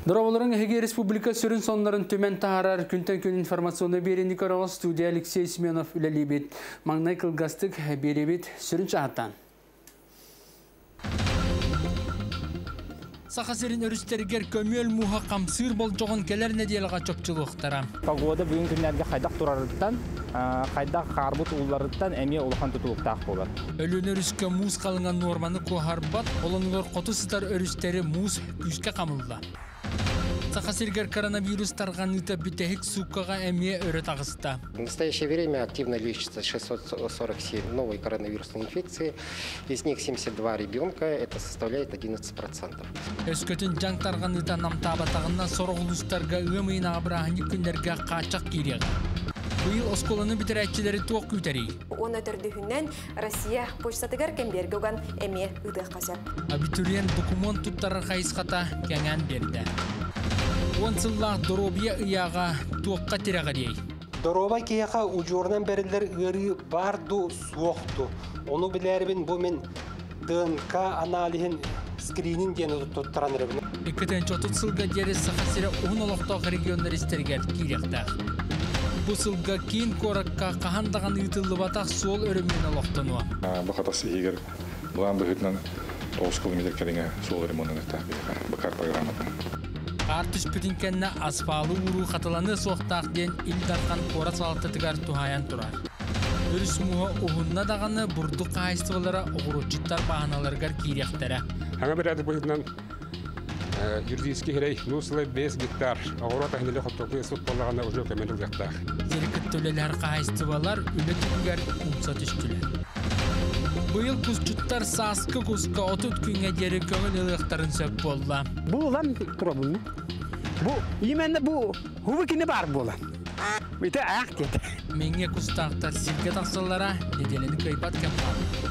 Дұрабылырың Эге Республика сүрін сонларын төмен тағарар күнтен күн информационы беренді көріғыз студия Алексей Семенов үләлебет. Маңнай қылғастық беребет сүрін чағаттан. Сақасерін өрістергер көмел мұға қамсыр бол жоғын келер неделіға чөпчілуқтара. Погода бүгін күнлерге қайдақ тұрарыттан, қайдақ қарбыт ұлларыттан әме олған тұтылықтақ болар. Өлін өріске мұз қалыңан норманы қоғарбат, олыңғыр қоты сытар өрістері мұз күшке қамылды. Сақасергер коронавирус тарғаныта бітәхік суккаға әме өрет ағыста. В настоящее время активно лечится 647 новые коронавирусные инфекции. Из них 72 ребенка, это составляет 11%. Өскөтін жаң тарғаныта намтабатағынан сорғылыстарға өмейін ағыбырағыны күндерге қачақ кереғі. Бұйыл осколаны бітірәтчілері тоқ күйтәрей. Оны түрдігінен Россия почтатығар кәмбергі оған әме ұдық қасап. Абитуриен документ тұттары қайысқата кәңән берді. Онсыллақ доробия ұяға тоққа тирәға дей. Дороба кияға ұжорынан бәрілер ғыры барду суоқту. Оны білербін бұл мен ДНК анализін скринин дені тұттыран әрбін. Екітен чотыт сылға дері сақасыры 10 олықтағы региондар істергер керектақ. Бұл сылға кейін қораққа қағандаған ұйтылы батақ сол өрімен олықтануа. Бұқатасы егер бұған бұғытынан 9 километр кәдеңе сол өрімен бұқар программадан. Артыш пүтінкенне асфалы уру қатыланы соқтақ ден илдарқан қора салаттығар тухаян тұрар. Өріс мұға ұғынна дағаны бұрды қайыстығылары ұғыручыттар бағаналарғар кейректері. Аңа бір әді бұйытынан юридический херей нусылы 5 гектар ұғыра тәхінелі құттықы сұт болағаны ұжы көмені ұлғақтақ. Зерікіт төлелер қайыстығалар үлі түгер ұмса түштілер. Бұйыл күзчүттар сасқы күзгі отыт күнге дері көңіл ұлықтарын сөп болла. Бұл олан тұра бұлны. Бұл, еменді бұл хубыкені бар болан. Өйті ақ деді. Менге күстақтар сілге тақсылара неделені көйбат кәп қалды.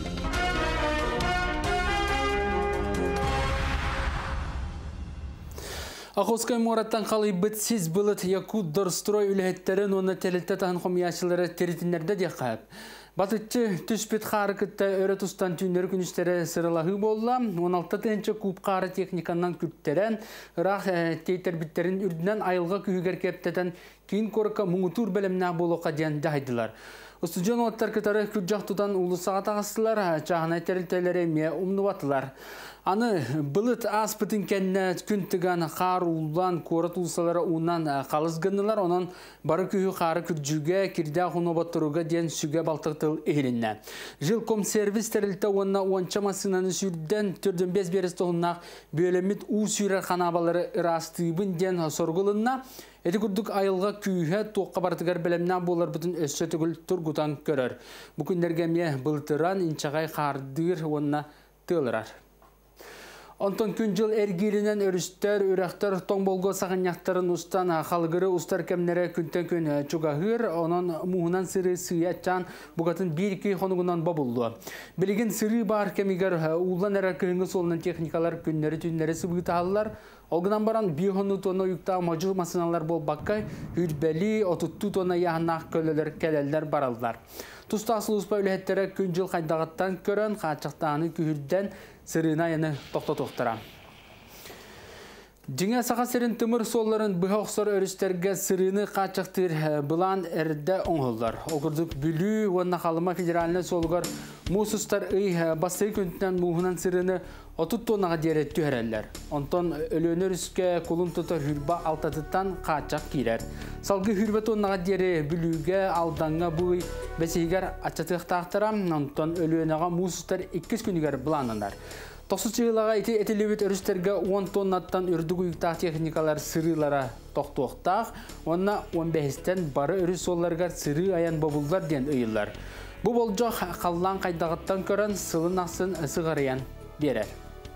Ақосқай мораттан қалы бітсіз бұлыт Якут дұрстрой үліхеттерін оны тәлітті тағын қомияшылары теритінерді де қайып. Батытчы түспет қары күтті өрі тұстан түйінер күністері сырылағы болла. 16-тенчі куб қары техниканнан күттерен, ұрақ тейтер біттерін үрдінен айылға күйігер кептетен кейін көрікі мұңытур бәліміне болуға ден жайдылар. Ұстыжон оттар күтары күржақтудан ұлысаға тағыстылар, жағына тәрілтелері ме ұмныватылар. Аны бұлыт аспытын кәнне күнтіған қар ұлдан көріт ұлсалары ұнан қалызғынылар, онын бары күйі қары күрджуге, кірді құны баттыруға ден сүге балтықтыл ейлінне. Жылком сервис тәрілті онына онча масынаны сүрден түрден без берісті ұннақ бөлемет ұ сүйрер қанабалары ырастығын ден сорғылынна, Эти күрдік айылға күйе тоққа бартығар білімнен болар бұтын өссі түгіл тұргутан көрір. Бүкіндерге ме бұлтыран инчағай қардыр онына тылырар. Онтон күн жыл әргелінен өрістер, үрәқтер тоң болғы сағыняқтарын ұстан қалғыры ұстар кәмнері күнтен күн чуғағыр, онын мұғынан сыры сыятчан бұғатын бір-кі қонығынан бабылды. Білеген сыры бар кәмігер ұлан әрі күйінгі солынан техникалар күннері түннері сыбғыты алылар. Олғынан баран бейхонны тоны үйікта мажыл масыналар бол баққай, үрбәлі, отытту тоны яғынақ көлілер кәлелер баралдар. Тұста асыл ұспа үләттері күн жыл қайдағыттан көрін, қачықтағаны күйірден сырына ені тоқта-тоқтыра. Жыңа сақасырын тымыр солларын бұға ұқсар өрістерге сырыны қачықтыр бұлан әрді оңғылдар. Оқырдық бүлі, онына қалыма федераліне солғар мұсыстар басты күнтінен мұғынан сырыны 30 тоннаға дері түйәрәлілер. Онтон өлі өріске құлын тұтар хүрба алтатыттан қачақ кейлер. Салғы хүрба тоннаға дері бүліге алданға бұй бәсейгер ачатық тақтырам, онтон өлі өнаға мұсыстар 2 күнігер бұланындар. 90 жылаға етелебет өрістерге 10 тоннаттан үрдік үйіктақ техникалар сырылара тоқтуқтақ, онына 15-тен бары өріс оларға сыры аян бабылдар ден ұйылар. Бұл болжақ қаллан қайдағыттан көрін сылын ақсын ысығарыян берер.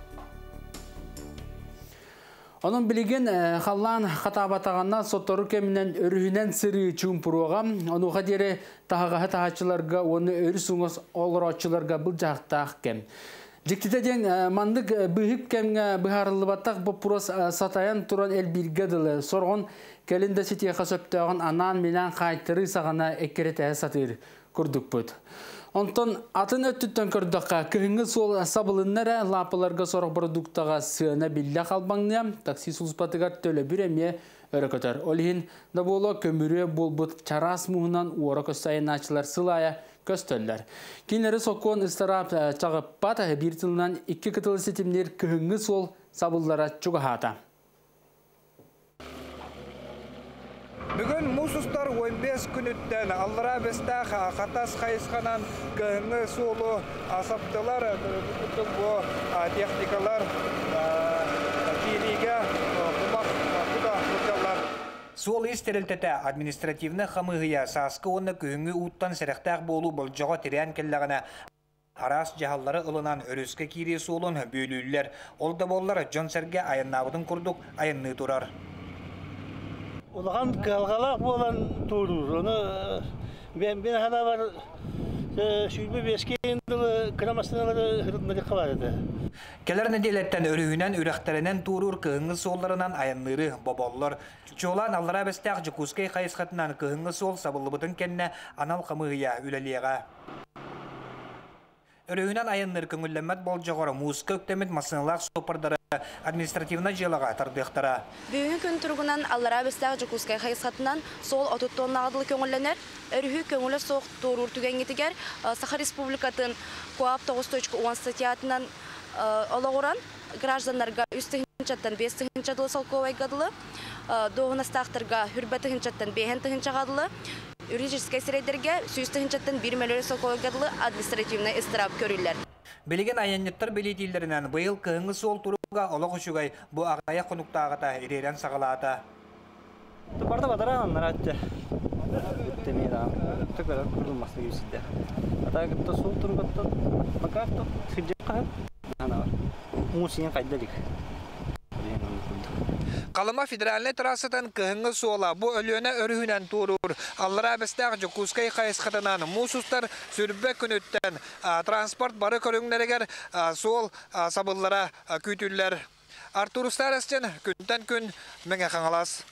Onun bilgin қаллан қатабатағанна соттару кемінен өрігінен сыры чүмпіруға, оны қадері тағаға тағачыларға, оны өріс ұңыз олыр очыларға бұл жақтақ кем. Жіктетеден мандық бұхып кемге бұхарылы баттақ бұл пұрос сатаян тұран әл білгеділі. Сорғын кәлінді сетеге қасөптіғын анан менен қайтыры сағана әккерет әе сатыр күрдік бұд. Онтон атын өттүттен көрдөкка кыһыңы сол сабылыннара лапыларга сорох продуктага сыана билля калбаңнам такси сулспатыгар төлө биреме өрөкөтөр. Олихин да боло көмүрө болбут чарас муһунан уора көсайыначылар сылая көстөллөр. Кинери соккон ыстарап чагыппат бир тылынан 2 кытыл сетимнер кыһыңы сол сабыллара чугахата. Бүгін мұсыстар 15 күніттен аллара бестақ қатас қайысқанан күйіңі солы асаптылар, бұл техникалар кейліге құмақ құда құталар. Сол естерілтеті административны қамығыя сасқы оны күйіңі ұттан сәріқтақ болу бұл жоға терен келліғына арас жағалары ұлынан өріске кейре солын бөлілілер. Олда боллар Джон Серге айыннабыдың күрдік айынны тұрар. Улахан калгалак болан турur. Onu ben hala var şübbe beskendili kramasınaları hırtmacı kavardı. Keler nedeletten örüğünen ürekterinden turur kığınğı sollarından ayanları baballar. Çoğulan allara bestak Jukuskay kayıskatından kığınğı sol sabıllıbıdın kendine anal kamığıya üleliğe. Örüğünen ayanları köngüllenmet bolcağara muska öktemet masınlar sopardara administrativna jelaga tardıqtara. Бүгүнкү күн тургунан аллара бестак Жукускай хайсатынан сол 30 тонна адыл көңүлленер. Өрүхү көңүлө соқ турур түгенгетигер Саха Республикатын КоАП 9.10 статьятынан олагуран граждандарга үстүнчаттан 5 жадылы салковай гадылы, доғынастақтырга хүрбәтігінчаттан 5 жадылы, юридическай сирейдерге сүйістігінчаттан 1 миллион салковай гадылы административный истирап көрүллер. Билеген айаннеттар билетилеринен быйыл кыһыңы сол туруга олох учугай бу агая конуктаагата иререн сагалаата. Тупарда бадара наратча. Темира. Төгөр курулмасы юсиде. Атагытта сол тургатта макатта сыжакка ана бар. Мусин кайдалык. Қалыма федеральный трассатан кыһыңы сола бу өлөне өрүһүнен турur. Аллара бестак Жукускай кайыскатынан мусустар сүрбе күнөттен транспорт бары көрүңнәрегер сол сабыллара күтүлләр. Артурустар әстен күнтен күн меңе каңалас.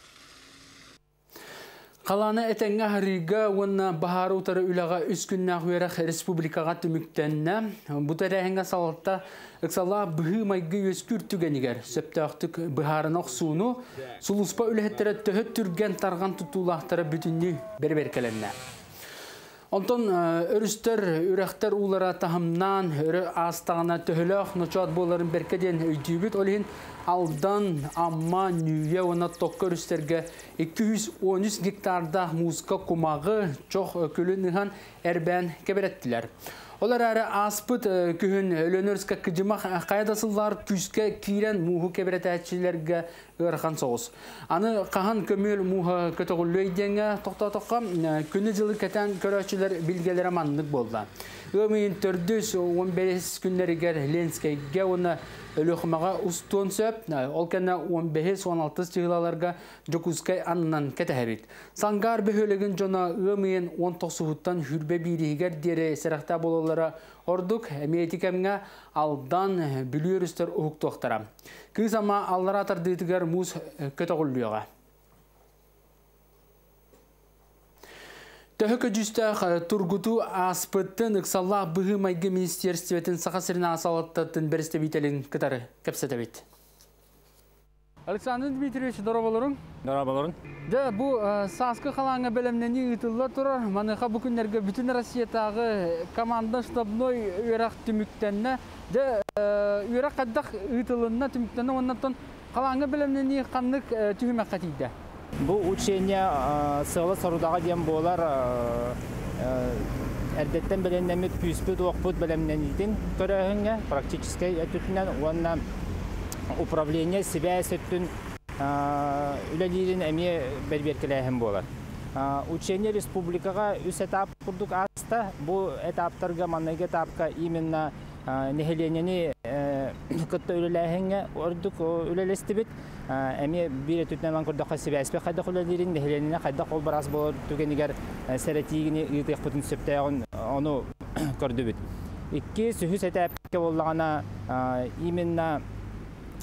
Қаланы әтәңі Рига онна бахары утары үліға үс күнна құйрақ республикаға түміктенні. Бұтары әңгі салатта ұқсала бұғы майғы өскүр түгенігер. Сөпті ақтық бұхарынақ суыну сұлыспа үліхеттері төхет түрген тарған тұтулақтары бүтінні бер-беркеленне. Онтон өрістер, үрәқтер улара тахымнан, өрі астағына төхіліқ, ночуат боларын беркеден өйдейбіт. Олығын алдан, амма, нүйе, оны тоққа өрістерге 213 гектарда музыка құмағы чоқ көлін ұған әрбән кебереттілер. Олар әрі аспыт күхін өлөнөрске кыжымақ қайдасылар күске кейрен мұғы кеберет әтшілерге ұрған соғыз. Аны қаған көмел мұғы көтіғілі өйденге тоқта-тоққа күні жылы кәтен көрәтшілер білгелері маңдық болды. Өмейін 415 күнлерігер Ленскейге оны өліқымаға ұстуын сөп, ол кәні 15-16 чығылаларға Жукускай анынан кәтәхәрет. Саңғар бөхөлігін жона өмейін 19 сұғыттан жүрбе бейрегер дері сәріқта болулары ордық әмейтікемге алдан бүлі-өрістер ұғықты оқтара. Кыз ама аллар атардығытығар мұз көтіғылуыға. Төхікі жүстәқ тұргуту аспыттын ұқсалла бұғы майғы министерстветін сақасырына асалаттатын бірісті бейтелін кітары кәпсетәбет. Александр Дмитриевич, дұры болырың? Дұры болырың. Бұл сасқы қалаңа бәлемнені ұтылла тұрар. Маныға бүкіндерге бүтін Россиятағы команда штабной үйрақ түміктенне. Үйрақ қаддақ ұтылынна түміктенне, оннаттан қалаңа бәлемнені қанлық түхімек қатейді. Бұл учение сығылы сорудаға дем болар әрдеттен білендемет күйіспет оқпыт білемненетін көрігіңе практическай әтүтінен онына управление себя сөттін үләлерін әме бәрберкеләйін болар. Учение республикаға үс этап құрдық аста, бұл этаптарға маннайғы этапқа именно нехеленені күтті үләләйінге ордық үләлесті біт. Әме бір әтүтінен құрдыққа себе әспек қайдақ үләлерін нехеленіне қайдақ ол барас болар түгенігер сәрәтігіне ұйтық бұтын сөптәйін оны көрді біт. Икки сүхіс этапқа болағана именно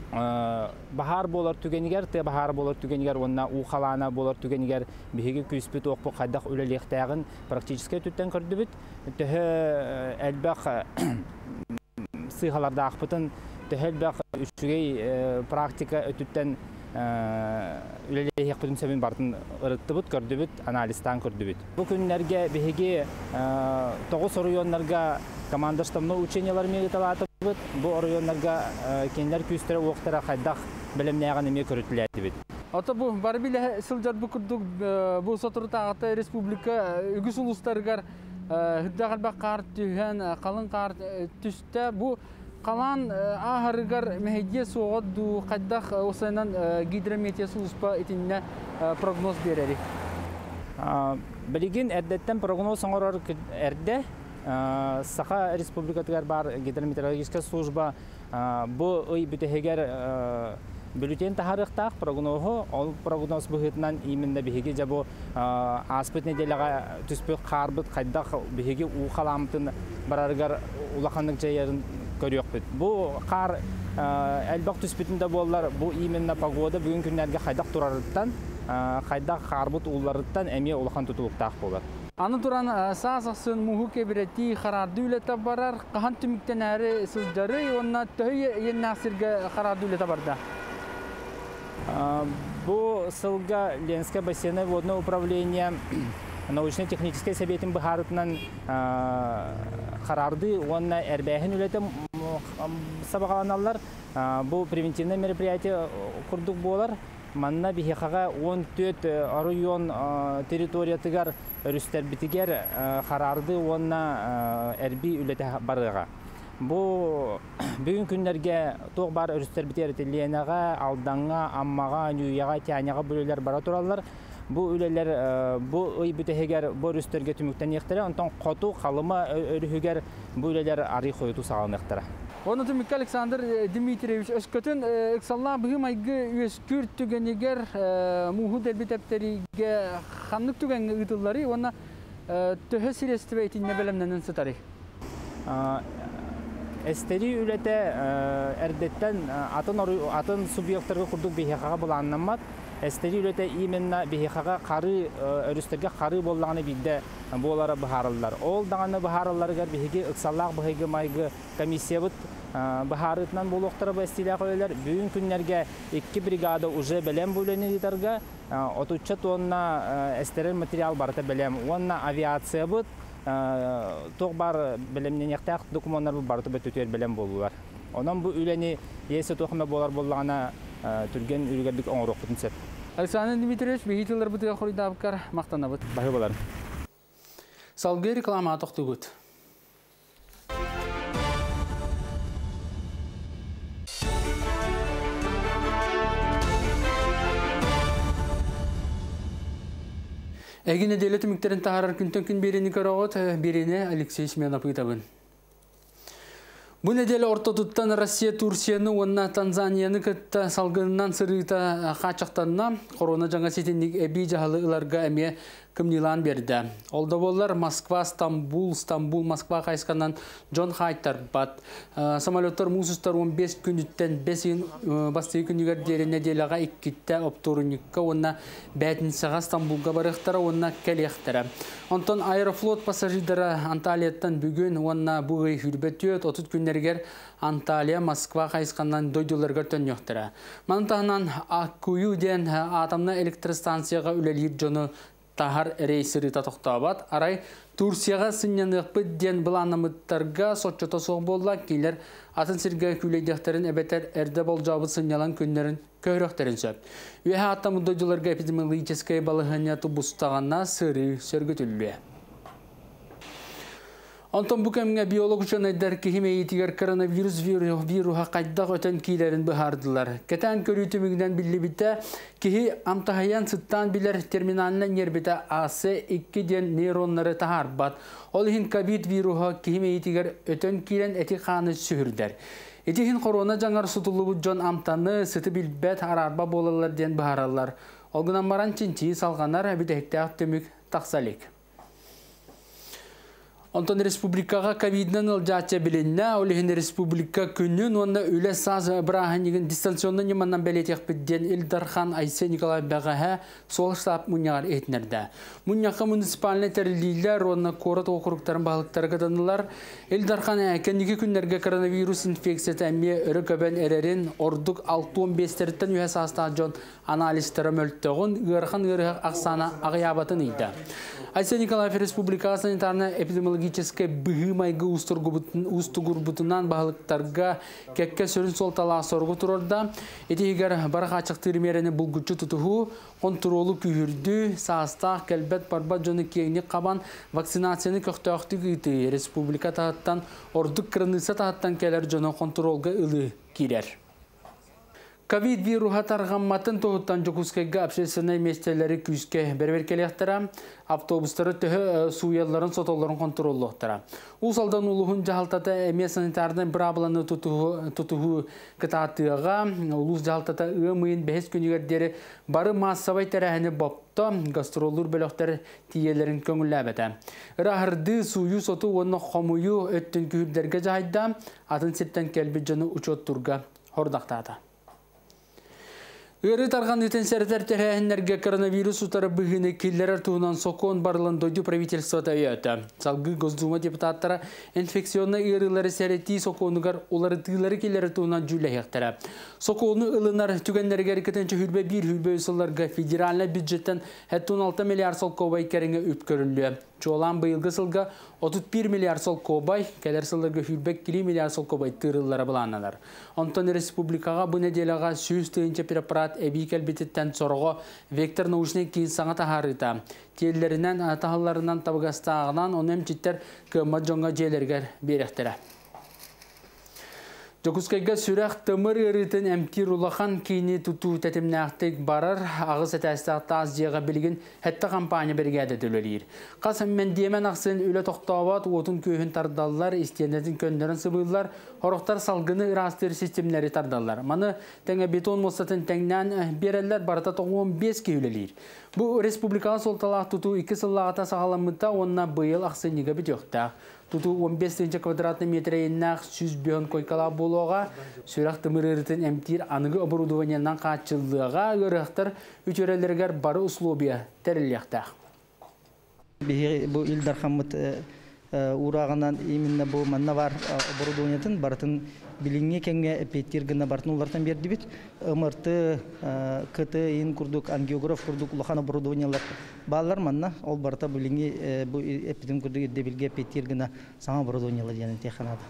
Bahar болар түгенигер, те bahar болар түгенигер, онна ухалана болар түгенигер, биһиги күспүт оқпу кайдак үлелектәгын практически түттен көрдүбүт. Төһө әлбәк сыйгаларда акпытын, төһө әлбәк үчүгей практика өтүттен үлелек бүтүн сөбүн бартын ырыттыбыт, көрдүбүт, анализтан көрдүбүт. Бу күннәргә биһиги 9 районнарга командаштамны учениялар мегиталатыбыт. Бу районнарга кенлер күстөрө октара кайдак билимнәгән эме көрүтүләтибит. Ата бу бар биле сылжар бу курдук бу сотуртагы республика үгүс улустаргар хиддагал кар түгән калын кар төстә бу калан ахыргар мехедия соғыду кайдак осайнан гидрометия служба итинне прогноз берери. Билигин эрдеттен прогноз оңорор эрде Саха республикатыгар бар гидрометеорологическая служба бу ый бүтегер бюллетень тахарыктак прогнозу ол прогноз быгытынан именно биһиги жабу аспыт неделяга түспү карбыт кайдак биһиги ухаламтын бараргар улаханнык жайын көрөкпүт. Бу кар элбак түспүтүндө боллар бу именно погода бүгүн күннәргә кайдак турарыттан кайдак карбыт улларыттан эми улахан тутулуктак болот. Аны туран саасаксын муху кебирети харарды үлете барар, кахан түмүктен әрі сылжары, онна төйі еннасырға харарды үлете барда. Бу сылга Ленское бассейное водное управление научно-технической советин бахарытынан харарды, онна әрбәхін үлете сабағаланалар. Бу превентивное мероприятие курдук болар. Манна бихихага 14 район территориятыгар өрүстәрбитигер харарды онна әрби үлете барыга. Бу бүгүн күннәргә тог бар өрүстәрбитер тиленага, алданга, аммага, нүйяга, тяняга бүлеләр бара туралар. Бу үлеләр бу ый бүтегер бу өрүстәргә түмүктән яктыра, онтан коту калыма өрүгәр бу үлеләр ары коюту сагыныктыра. Оны түмікке Александр Дмитриевич өскөтін ұқсалла бұғым айғы өскүр түгенегер мұғы дәрбетептеріге қанлық түгенгі ұтылары, оны түхі сирестіве етіне бәлемненін сұтары. Әстері үлеті әрдеттен атын субъекттарға құрдық бейхаға бұланнамат. Әстері үлеті именно бейхаға қары, өрістерге қары болағаны білді болары бұхарылар. Ол дағаны бұхарыларығар бейхеге ұқсаллақ бұхеге майғы комиссия бұд бұхарытынан болуқтары бұл әстелі қойлар. Бүгін күнлерге 2 бригада уже бәлем бөлені детарға, 33 тонна әстерен материал барыты бәлем. Онна авиация бұд, тоқ бар бәлемнен яқтақ документтар бұл барыты бұд өтер бәлем болулар. Онан бұл үлені есі тоқыма болар болағына түрген үлгердік оңырық бұтын сәп. Александр Дмитриевич, бейхетілер бұтыға қорыйда абықар мақтана бұд. Бағы болар. Салғы реклама атықты бұд. Әгіне делеті мүктерін тағарар күнтен күн берені көрағыт, берені Алексей Сменов ұйтабын. Бұл неделе ортотуттан Россия Турцияны, онна Танзанияны кітті салғынынан сырыйта қачақтарына корона жаңа сетіндік әбей жағалы ұларға әме кімнилан берді. Олда болар Москва, Стамбул, Москва қайсқанан Джон Хайттар бат. Самолеттар мұсыстар 15 күніттен 5 басты күнігер деріне делаға 2-ті оптурыныққа, онна бәтін саға Стамбулға барықтара, онна кәлектара. Онтан Аэрофлот пассажидары Анталияттан бүгін, онна бұғый хүрбетет, 30 күннергер Анталия, Москва қайсқанан дойдыларға төн yoқтыра. Манытағынан Аккую ден атамны электростанцияға үлелер жоны тахар рейсері татықтабат. Арай Турцияға сынянықпы ден бұланымыттарға сотчота соң болла кейлер атын сірге күлейдектерін әбетер әрді бол жабы сынялан күнлерін көйрөктерін сөп. Үйе атамы дойдыларға эпидемиологическай балығыня тұбыстағана сыры сөргітілбе. Антон бүкемге биолог үшін айдар кехимейтігер коронавирус вируға қайдақ өтен кейлерін бұхардылар. Кәтән көрітімігінен білі біті, кехи амтахаян сұттан білер терминалынан ербіті AC2 ден нейронлары тахар бат. Ол хин ковид вируға кехимейтігер өтен кейлен әті қаны сүхірдер. Әті хин корона жаңар сұтылы бұджон амтаны сұты білбәт арарба болалар ден бұхаралар. Олғынан баран чинчи салғанар әбіті әкті ақтымік тақсалек. Онтон республикаға ковиднан ылжатча білінна, олығын республика күнін, онна үлі саз біраханегін дистанционны неманнан бәлетек бідден Илдархан Айсе Николай Бәғаға сол штаб мұнияғар етінерді. Мұнияқы муниципалны тәрілейлер, онна корот оқырықтарын бағылықтары қаданылар. Илдархан әкендегі күнлерге коронавирус инфекцияты әме үрі көбен әрерін ордық 6-15-тәріттен үйе састағы жон анализтері мөлттіғын ғырхан ғырық ақсана ағиябатын үйді. Айсе Николаев республикаға санитарны эпидемиологическая быгымайгы устугурбутунан бағылықтарға кәкке сөрін сол талақ сорғы тұрорда. Етегер барақ ачық тірмерені бұлгүтчі тұтығы, контролу күйірді, састақ, кәлбет, барбат жоны кейіне қабан вакцинацияны көқтіғті гүйті. Республика тағыттан, ордық кірініса тағыттан кәлер жоны контролға ұлы керер. Ковид вируха тарғамматын тоғыттан Жокускайга общественный местелері күйіске берберкелектіра, автобустары түхі суяларын сотоларын контроллықтыра. Усалдан улуғын жағалтата әме санитардың бір абыланы тұтығы кітатыға, улус жағалтата ұмайын бәхес күнігердері бары массавай тәрәхіні бопты, гастроллар бөліқтері тиелерін көңілі әбеті. Рахырды сую соты оны қомыю өттін күйірдерге жағайда, атын септен кәлбі жаны ұчот тұрға хордақтады. Үрі тарған үтен сәрдер тәрәхінлерге коронавирус ұтары бұғыны келлерер туғынан соқуын барылын дойду правительствода өйті. Салғы Госдума депутаттары инфекционны үрілері сәреті соқуынығар олары тығылары келлері туғынан жүлі әқтірі. Соқуыны ылынар түгенлерге әрекетінші хүрбе бір хүрбе үсілерге федеральны бюджеттен 16 миллиард сол кобай кәріңі үп көрілі. Чолан бұйылғы сылға 31 миллиард сол кобай, кәлер сылырға хүрбек 2 миллиард сол кобай тырылылары бұланылар. Онтан республикаға бұл неделаға сүйіз түйінші препарат әбей кәлбететтен сорғы вектор научный кейін саңа тахарыта. Теллерінен тағыларынан табығастағынан онем життер көмі жоңға желергер беректері. Жокускайга сүрәқ тымыр үрітін әмкер улахан кейіне тұту тәтімнәқтік барар, ағыз әтәстіғті аз жеға білген әтті кампания бергәді дөлелер. Қас әммен демен ақсын өлі тоқтауат, отын көйін тардалылар, істенетін көндерін сыбылылар, хорықтар салғыны ырастыр системлері тардалылар. Маны тәңі бетон мұстатын тәңнен берелер барата 15 кейілелер. Бұл республикаға солталақ тұту 2 сыллағата сағаламыта онына бұйыл ақсын неге біт өқті. Тұту 15 квадратный метрейіннақ 100 бүйін койкала болуға, сүрақ тымырырытын әмтир анығы оборудованиянан қатшылыға ғырықтыр үтөрелергер бары условия тәріліқтақ. Бұл Илдархамыт урағынан именно бұл манна бар оборудованиятын бартын билинге кенге эпеттергіна бартын олардан берді бит. Өмірті кыты ең күрдік, ангиограф күрдік, улахан оборудованиялар балар манна ол барта билинге бұл эпеттен күрдік едде білге эпеттергіна саңа оборудованиялар яны текханады.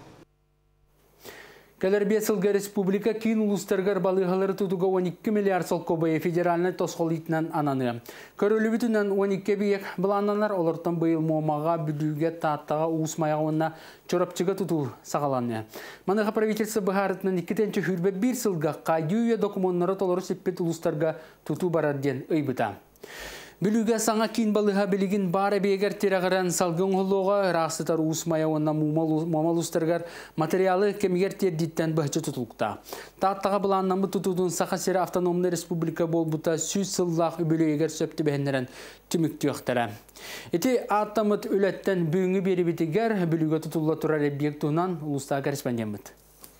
Кәлер бесілгі республика кейін ұлыстарғар балығалары тұтуға 12 миллиард сол кобайы федеральный тосқолитінен ананы. Көрілі бүтінен 12 бейек бұлананар олардан бұйыл момаға, бүдіге, таттаға, ұсмаяғына чорапчыға тұту сағаланы. Маныға правительсы бұғарытынан 2-тенші хүрбе 1 сылға қайдүйе документары толыры сеппет ұлыстарға тұту барарден өйбіта. Бүліге саңа кейін балыға білігін бары бейгер терағыран салғын ғылуға рақсытар ұсмая онна момал ұстарғар материалы кемегер тердеттен бұхчы тұтылықта. Таттаға бұланнамы тұтудың Сақасері автономны республика бол бұта сүйіз сыллақ бүлігер сөпті бәхінерін түмікті өқтірі. Еті аттамыт өлеттен бүгінгі бері бітігер бүліге тұтылға тұрар объектуынан ұлыста корреспондент.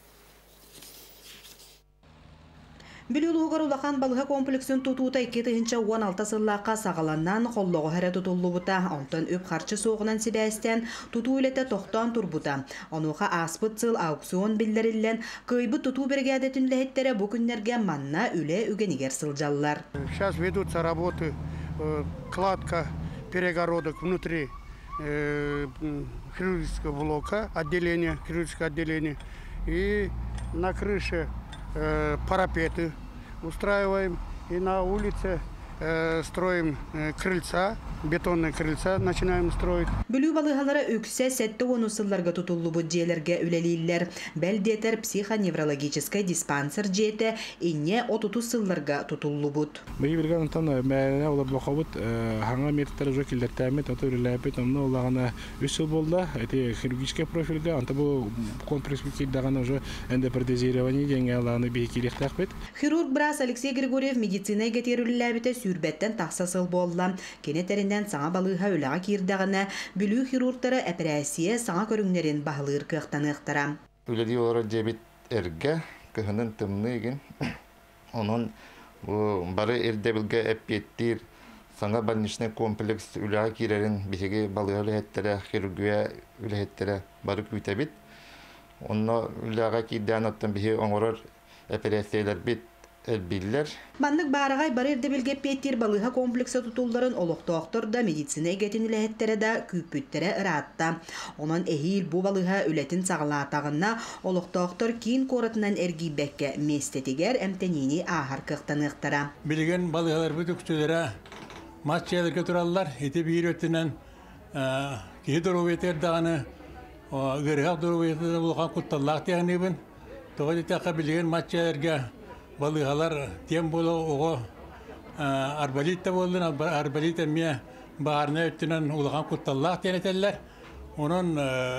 Бүлүлугар улахан балыға комплексін тұтуыта 2-16 сыллаққа сағаланнан қоллығы әрі тұтылы бұта, онтан өп қарчы соғынан себәстен тұту үлеті тоқтан тұр бұта. Онуға аспыт сыл аукцион білдерілен көйбі тұту бригадетін ләхеттері бүкіндерге манна үле үгенігер сылжалылар. Сейчас ведутся работы, кладка перегородок внутри хирургического блока, хирургического отделения, и на крыше парапеты устраиваем, и на улице строим крыльца, бетонные крыльца начинаем строить. Бүлүү балыгалары өксө 7-10 сылларга тутуллу бүджелерге үлелейлер. Бәлдетер психоневрологический диспансер жете инне 30 сылларга тутуллу буд. Бейбилган тана мәне олар бақабыт ханга метрлер жо килдертәмет аты үлеләпет амна олагана 3 жыл болды. Эти хирургический профильга анта бу комплекс килдагана уже эндопротезирование деңе аланы бекилектәкбет. Хирург брас Алексей Григорьев медицинага терүлләбите түрбеттен тақсасыл болла. Кенетеринден саңа балыға өліға кирдағына бүлүү хирургтары операция саңа көріңнерін бағылыр кықтанықтара. Үледі олары дебет әрге көхінің тымны еген. Onun бары эрдебилге эппеттир саңа больничный комплекс үләгә кирерин бихеге балыга үләһеттере хирургия үләһеттере бары күтәбит. Онно үләгә кидән оттан бихе оңорор операциялар бит элбиллер. Маннык барагай бары эрдебилге эппеттир балыга комплексы тутулларын олоқтоқтор да медицина эгетин үләһеттере да күппүттере ыратта. Онон эхил бу балыга үләтин сагалаатагына олоқтоқтор кийин коратынан эргибекке местетигер эмтенини ахар кыктаныктара. Билген балыгалар бүтүктөлөрө матчаларга тураллар, эти бирөтүнөн кидороветер даганы гырга дороветер булган кутталлак тягыныбын. Тогы така билген матчаларга балыгалар тем боло ого арбалитта болдун, арбалита мия баарына өттүнөн улган кутталлак тенетеллер. Онун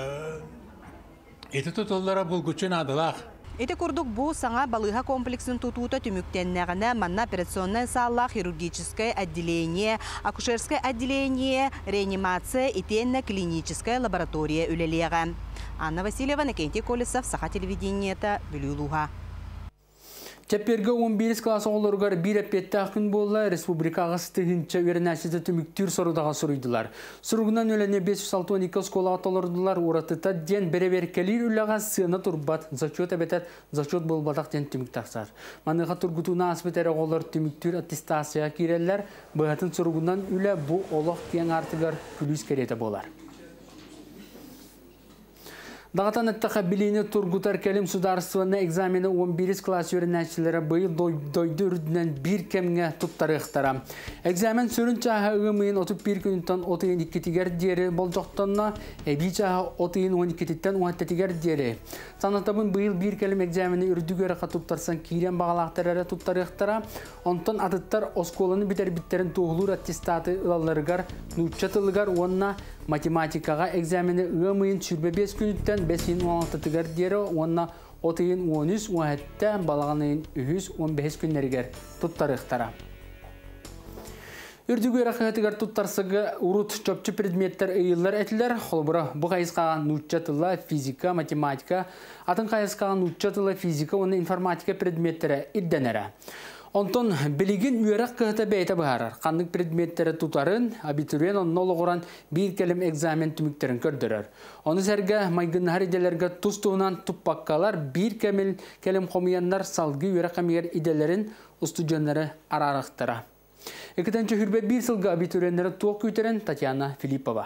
эти тутуллара булгучун адылак. Эти курдук бу саңа балыга комплексин тутуута түмүктеннегіне манна операционное салла, хирургическое отделение, акушерское отделение, реанимация и тенно-клиническая лаборатория үлелега. Анна Васильева, Накенти Колесов, Саха телевидениета, Бүлюлуга. Теперге 11 класс оғылырғар бір әпетті ақын болла республикаға стығынша өрінәшізі түміктір сорудаға сұрыйдылар. Сұрғынан өліне 512 скола аталырдылар ұратыта ден берекелер үліға сыны тұрбат, зачет әбетер, зачет болбадақ ден түміктақсар. Маныға тұргутуна аспетері оғылар түміктір аттестация керелер, бұғатын сұрғынан үлі бұ олық кен артығар күліс кереті болар. Дағатан әттіға білейіні тұрғытар кәлім сударстваны экзамені 11 класс өрінәшілері бұйыл дойды үрдінен бір кәмге тұттары ұқтара. Экзамен сүрін чаға ұғымыйын 31 күнінтен 32 тігер дері бол жоқтанна, әбей чаға 12-тен 10 тігер дері. Санатабын бұйыл бір кәлім экзамені үрдігері қатуптарсан кейрен бағалақтарары тұттары ұқтара. Онтан атыттар осколыны бітер-біттерін туғылыр аттестаты ұлаларығар, нұтчатылығар онына математикаға экзамені ұғымыйын сүрбе 5 күніттен 5-16 тігер дері онына 30-13-17 балағанайын 15 күннергер тұттары ұқтара. Үрдігі рақығатығар тұттарсығы ұрут чөпчі предметтер ұйылар әтілер, қолбыра бұл қайысқаға нұтчатылы физика, математика, атын қайысқаға нұтчатылы физика, оны информатика предметтері идденері. Онтон білеген үйерақ қығыта бәйті бағарар. Қандық предметтері тұтарын, абитуриен онын олығыран бір кәлім экзамен түміктерін көрдірір. Оны сәргі майгыннар иделерге тұстуынан тұппаққалар бір кәлім қомиянлар салғы үйерақ қамегер иделерін ұстудионлары арарықтыра. Екітінші хүрбе бір сылғы абитуриенлері туық көйтерін Татьяна Филиппова.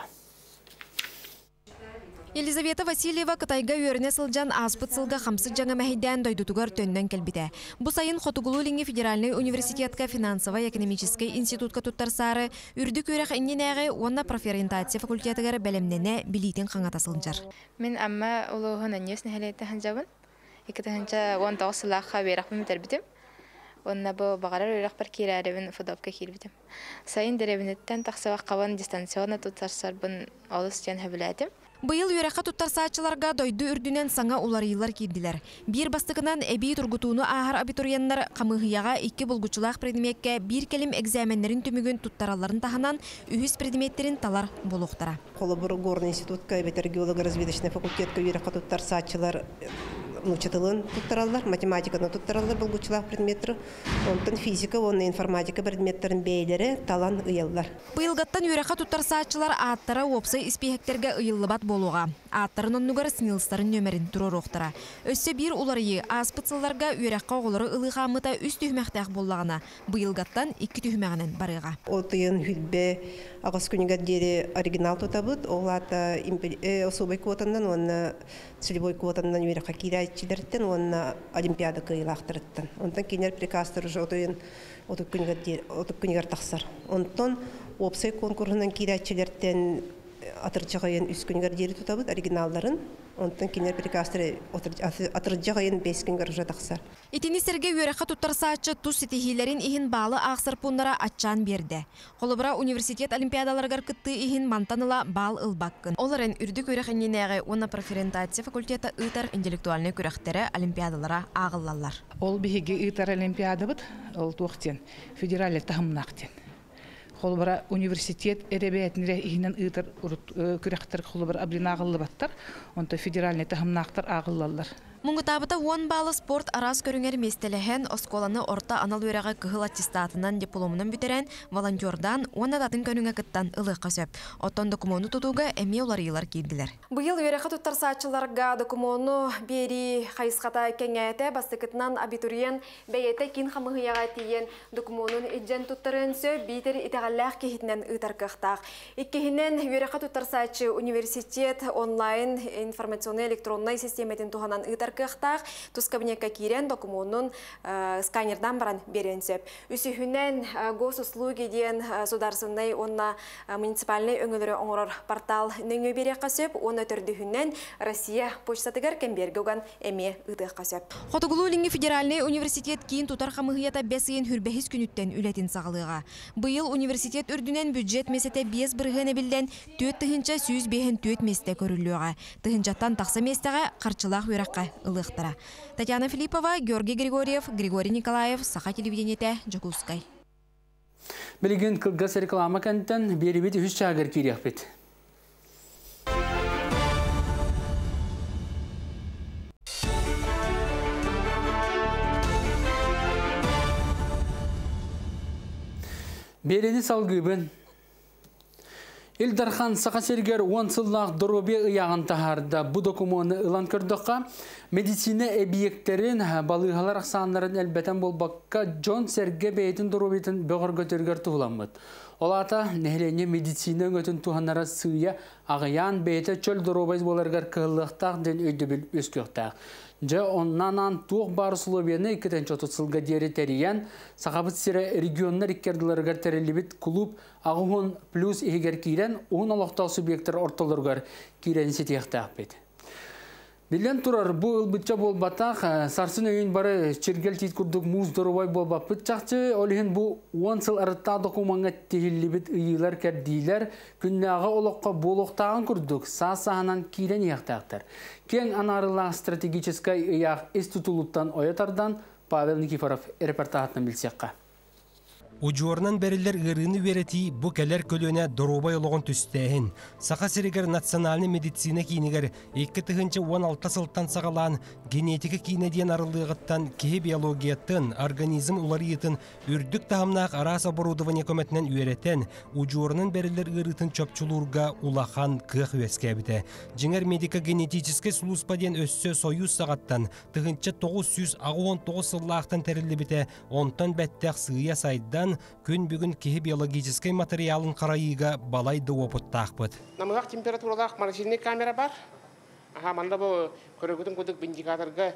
Елизавета Васильева Кытайга үйеріне сылжан аспыт сылға қамсы жаңа мәхейден дойдутугар төннен келбіде. Бұ сайын Хотугулу-Линги Федеральный университетка финансово-экономический институтка туттарсары үрдік үйрек әңгенәғі онна профориентация факультетігер бәлемнене билейтін қаңата сылынжар. Мен амма олуғын әнесін әлетті ханжабын. Екітіхінча 19 сылаққа берақ бімітер бітім. Онна бұл бағарар үйрек бір керәребін фудапка кел бітім. Сайын дәребінеттен тақсавақ қаван дистанционна туттарсар бұн олыс жан әбіләдім. Быйыл үйрәққа туттарсаатчыларға дойды үрдінен саңа уларыйлар кейділер. Bir бастығынан әбей тұргутуыны ағар абитуриеннар қамығияға 2 бұлғычылақ предметке бір келім экзаменлерін түмігін туттараларын таханан үйіз предметтерін талар болуқтара. Қолыбыр Горный институтка, ветергеолого-разведочный факультетка үйрәққа туттарсаатчылар нучатылын туттаралар, математиканы туттаралар бұлғычылақ предметтері, онтын физика, онны информатика предметтерін бейлері талан ұйылдар. Быйылғаттан үйрәққа туттарсаатчылар аттара опсы испехектерге ұйылыбат болуға. Аттарын оннугар снилстарын нөмерін тұрыр оқтара. Өссе бір уларыйы аспытсыларға үйрәққа оғылары ылыға үст түймәқтәқ болағына. Быйылғаттан 2 түймәғінен барыға. Отыйын хүлбе ағыз күнігер дері оригинал тұтабыд, оғылата особой квотандан, онна целевой квотандан үйрәққа кирайчылерден, онна олимпиада кыйлақтырыттан. Онтан кенер прикастыр уже отыйын отып күнігер тақсар. Онтан опсай конкурсынан кирайчылерден атырчығайын үс күнігер дері тұтабыд оригиналдарын. Онтан кинер прикастыры атырджа кайын 5 күн гаржа тақсар. Итини серге үйрәққа туттарсаачы тус ситихилерин ихин балы ақсыр пуннара атчан берді. Қолыбыра университет олимпиадаларгар кытты ихин мантаныла бал ылбаққын. Оларын үрдік үйрәқіненеғі оны проферентация факультета ұйтар интеллектуальный күрәқтері олимпиадалара ағылалар. Ол бігеге ұйтар олимпиада бұд, ол туқтен, федераль тахымнақтен. Холбара университет эребетнире ихинен ыйтар күрәхтер холбара абрина агыллы баттар, онта федеральный тахымнактар агыллалар. Муңгутабыта 10 баллы спорт арас көрүңер местелеген осколаны орта анал үйрәгә кыгыл аттестатынан дипломынан битерен волонтердан 10 датын көрүңә кыттан ылыкка сөп. Оттон документу тутуга эми улар йылар кийдилер. Быйыл үйрәгә туттарсачыларга документу бери хайсқата кеңәтә бастыкытынан абитуриент бәйәтә кин хамыгыяга тиен документун иҗен туттарын сөп битер итәгәлләр кехитнән ытаркыктак. Иккеһинен үйрәгә туттарсачы университет онлайн информационный электронный систематын туханан кыхтах тус кабинетка кирен документун сканердан баран берен сөп. Үсүһүнен госуслуги диен сударсындай онна муниципальный өңөлөрү оңорор портал нөңө берекка сөп, оны төрдүһүнен Россия почтатыгар кембергөгөн эме ытыкка сөп. Хотугулулинги федеральный университет кийин тутар хамыгыята бесыйын хүрбехис күнүттен үлетин сагылыга. Быйыл университет үрдүнен бюджет месете 5 биргene билден 4 тыгынча 105 месте көрүлүгө. Тыгынчаттан такса местеге карчылак үйракка ылыктара. Татьяна Филиппова, Георгий Григорьев, Григорий Николаев, Саха телевидениете, Жакускай. Билген кылгас реклама кенттен берибит 3 чагыр киряхпет. Берени салгыбын. Илдархан Сақасергер 10 сыллақ дұрубе ұяғын тахарда бұ документы ұлан көрдіққа медицина объекттерін балығалар ақсанларын әлбәтен болбаққа Джон Серге бейтін дұрубетін бөғір көтергер тұғыламыд. Олата нәхлене медицина өтін туғанара сүйе ағыян бейті чөл дұрубайыз боларғар кығылықтақ ден өйді біл өскөқтақ. Жа оннанан туық бары сұлыбені 2-30 сылға дері тәриян сақабыт сірі регионнар иккерділерғар тәрелібіт клуб ағуын плюс егер кейрен оғын олықтау субъекттер орталырғар кейрен сетияқтақ бет. Билен турар бу ылбытча болбатақ, сарсын өйін бары чергел тейт күрдік муз дұрубай болбаппыт чақчы, олығын бу 10 сыл арытта докуманға тегілібіт ұйылар кәрдейлер, күннәға олыққа болуқтағын күрдік, сағынан кейлен еқтақтар. Кен анарыла стратегическай ұяқ институлуттан оятардан Павел Никифоров репортажынан білсеққа. Учорнан берилер ырыны верети бу келер көлөне дорубай олоғын түстәһин. Сақа сиригер национальный медицина кейнигер 2-16 сылттан сағалан генетика кейнеден арылығыттан кеhe биологияттын, организм уларыйтын үрдік тахымнақ арас оборудование көмәтінен үйеретен учорнан берилер ырытын чөпчулурга улахан кық өскәбіті. Жеңер медико-генетический службаден өссө союз сағаттан 919 сыллақтан тәрілі біті, онтан бәттәқ сыя сайдан күн бүгін кеhe биологический материалын қарайыға балайды опыттақ бұд. Намығақ температуралақ маржинный камера бар. Манда бұл көрігітін көдік индикаторға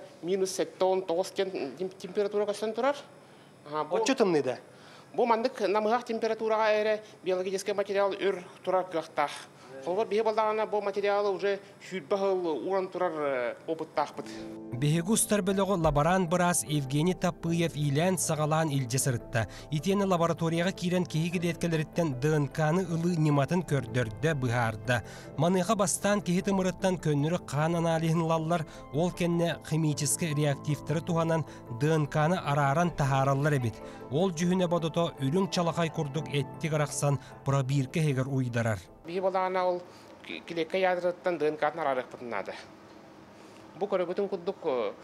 -7-9 температура көстен тұрар. Отчы тымныйда? Бұл мандық намығақ температураға әрі биологический материал үр тұрар көқтақ. Қолғыр бейі балдағана бұл материалы уже шүйдбағыл уран тұрар опыттақ бұд. Бехегустар бөлігі лаборант бұрас Евгений Тапыев илән сағалан илже сырытта. Итені лабораторияға кейрен кеге деткелеріттен ДНК-ны ылы нематын көрдірді бұғарды. Маныға бастан кеге тымырыттан көннірі қан анализін лаллар, ол кенне химическі реактивтері туғанан ДНК-ны араран тахаралар әбет. Ол жүхіне бадото үлің чалақай күрдік әтті қарақсан пробирке хегер уйдарар. Бейі балағана ол килекке ядырыттан ДНК-ны арарық бұтынады. Бұл көрігітін күрдік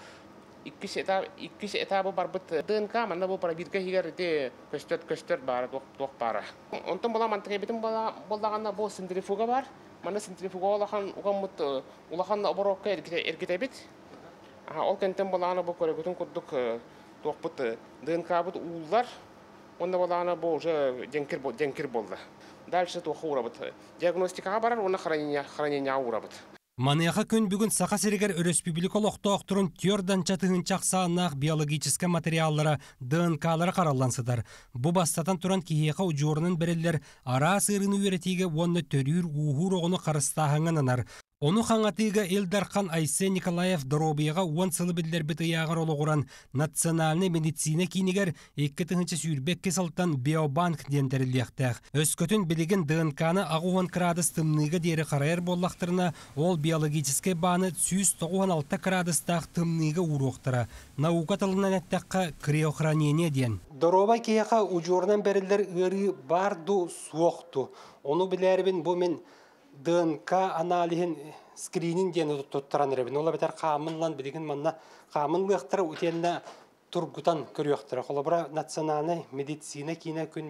2 этабы бар бұт ДНК, манда бұл пробирке хегер көстер бары, тоқ бары. Онтын бола мантығы бетін болағана бұл центрифуга бар. Манда центрифуга улахан оборокка әргеті бет. Ол кенттен болағана бұл көрігітін күрдік тоқ бұт ДНК бұт уылар. Онда болағана бұл женкер болды. Дальше тоқы урабыт. Диагностикаға барар, оны хранения урабыт. Маныяға күн бүгін Сақа Серегер республикалықты оқтырын тёрдан чатығын чақсағынақ биологическа материаллары ДНК-лары қаралансыдар. Бұ бастатан тұран кейеқа ұжорының бірілер ара сырыны өретеге онны төрір ұғыр оғыны қарыстағыңын анар. Оны хаңатыга Элдархан Айсе Николаев Доробияга 10 сылы билдер бит ягыр олугуран национальный медицина кинигер 2-нче сүйрбек кесалтан биобанк дендерилияктах. Өскөтүн билигин ДНКны агуан градус тымныга дери карайыр боллактырына ол биологический баны 196 градустах тымныга уруктара. Наука тылынан аттакка криохранение ден. Доробай кияка ужорнан берилер ыры барду суокту. Onu bilerbin bu men DNK analihin screening deni tutturan erebin. Ola beter kamınlan bilgin manna kamınlıqtara utenne turgutan körüyoqtara. Kolabra nasyonalny meditsina kine gün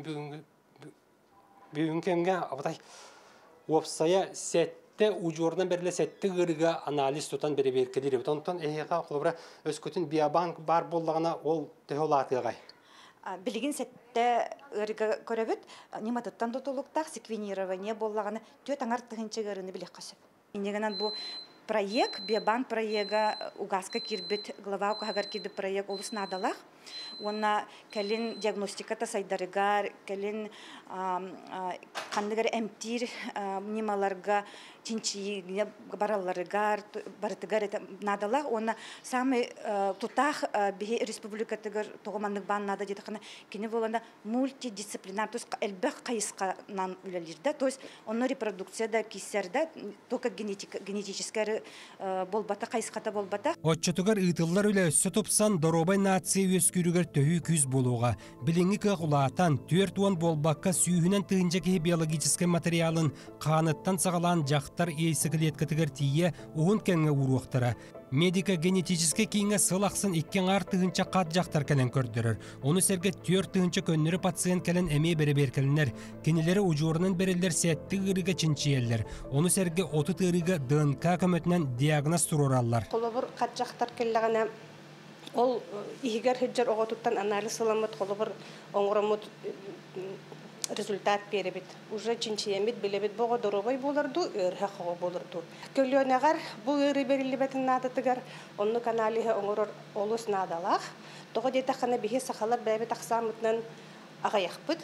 bugünkemge abday websaya sette ujordan berile sette gırga analiz tutan beri berkedir. Ondan eha kolabra Özkötün biobank bar bollagana ol teholatyga. Билигин сетте ырга көрөбүт, нематыттан тотулуктак секвенирование боллаганы төт аңар тыгынчыгырыны билек касып. Инегенен бу проект, биобанк проекта угаска кирбит, глава укагар кирбит проект олусын адалах. Онна келин диагностиката сайдарыгар, келин кандыгар эмтир немаларга тинчиге бараларыгар, барытыгар надалах. Онна самый тутах бихи республикатыгар тогомандык бан нада жетакана кини боланда мультидисциплинар, то есть элбек кайысканан үлелирде, то есть онно репродукцияда кисерде только генетическая болбата кайыската болбата. Отчотугар ытыллар үле өссө топсан Доробай нация өскүрүгөр төһү күз болууга билинги кыгулаатан 4 болбакка сүйүнен тыынжа кеһи биологический материалын каныттан сагалан жактар эйсиклеткатыгар тие уун кеңе уруактара. Медика генетический кийинге сылаксын 2 артыгынча кат жактар келен көрдөрөр. Оны серге 4 тыгынча көннөрү пациент келен эме береберкелинер. Кенелери ужуурунан берилер сетти ырыга чинчиеллер. Оны серге 30 ырыга ДНК көмөтүнөн диагноз турураллар. Колобур кат жактар келлегене ол игер хеджер оготуттан анализ кыламыт, колобур оңоромут результат беребит. Уже чинчиемит билебит бого Доробай болорду, ырха хого болорду. Көлөнөгөр бу ыры берилибетин надатыгар, онну каналиhe оңорор олус надалах. Того детахана бихи сахалар бебет аксамытнан агаяхпыт.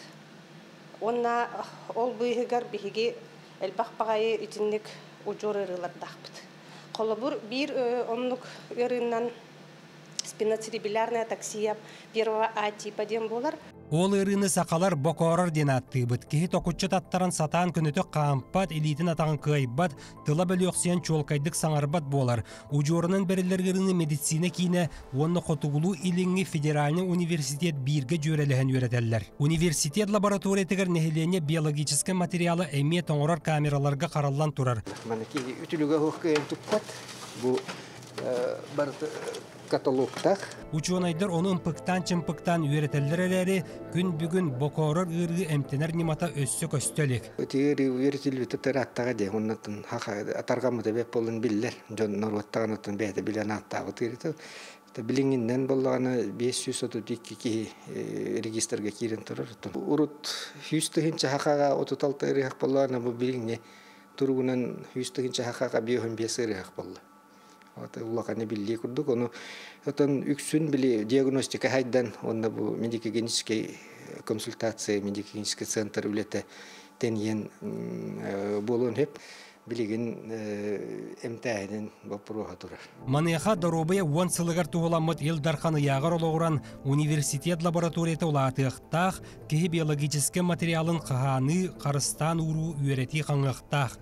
Онна ол буйгар бихиги элбах багай итинник ужор ырылардахпыт. Колобур бир оннук ырыннан спиноцеребральная атаксия первого А типа дем болар. Ол ырыны сақалар бокорор ден аттыбыт. Кехи токучча таттаран сатан көнөтө кампат элитин атаган кыйбат тыла бөлөксен чолкайдык саңарбат болар. Ужорунан берилер ырыны медицина кийине онны котугулу илинги федеральный университет бирге жөрелеген үйрөтеллер. Университет лабораториятыгар нехилене биологический материалы эме тоңорор камераларга караллан турар. Манеки үтүлүгө хоккен тукпат. Бу барты каталогтах. Ученыйдар оны ымпыктан-чымпыктан үйрөтеллер күн бүгүн бокорор ыргы эмтенер нимата өссө көстөлүк. Өтүри үйрөтүлүп тараттага де оннотун атаргамы деп болун биллер. Жон норваттаган бете билен аттагы тирти. Билингинден боллаганы 532 регистрге кирен турар. Урут 100-тыгынча хакага 36 ырык боллаганы бу билиңне тургунан 100-тыгынча хакага биохим 5 ырык болду. Улаканы билли курдук, оны отон үксүн били диагностика хайдан, онда бу медико-генетический консультация, медико-генетический центр үлете тенген болуын хеп, билигин эмтәһинен бапыруға турар. Маныяха Доробая 10 сылыгар туғыламыт Элдархан ягар олоғыран университет лабораторията улатықтақ, кеһи биологический материалын қағаны қарыстан уру үйрети қаңықтақ.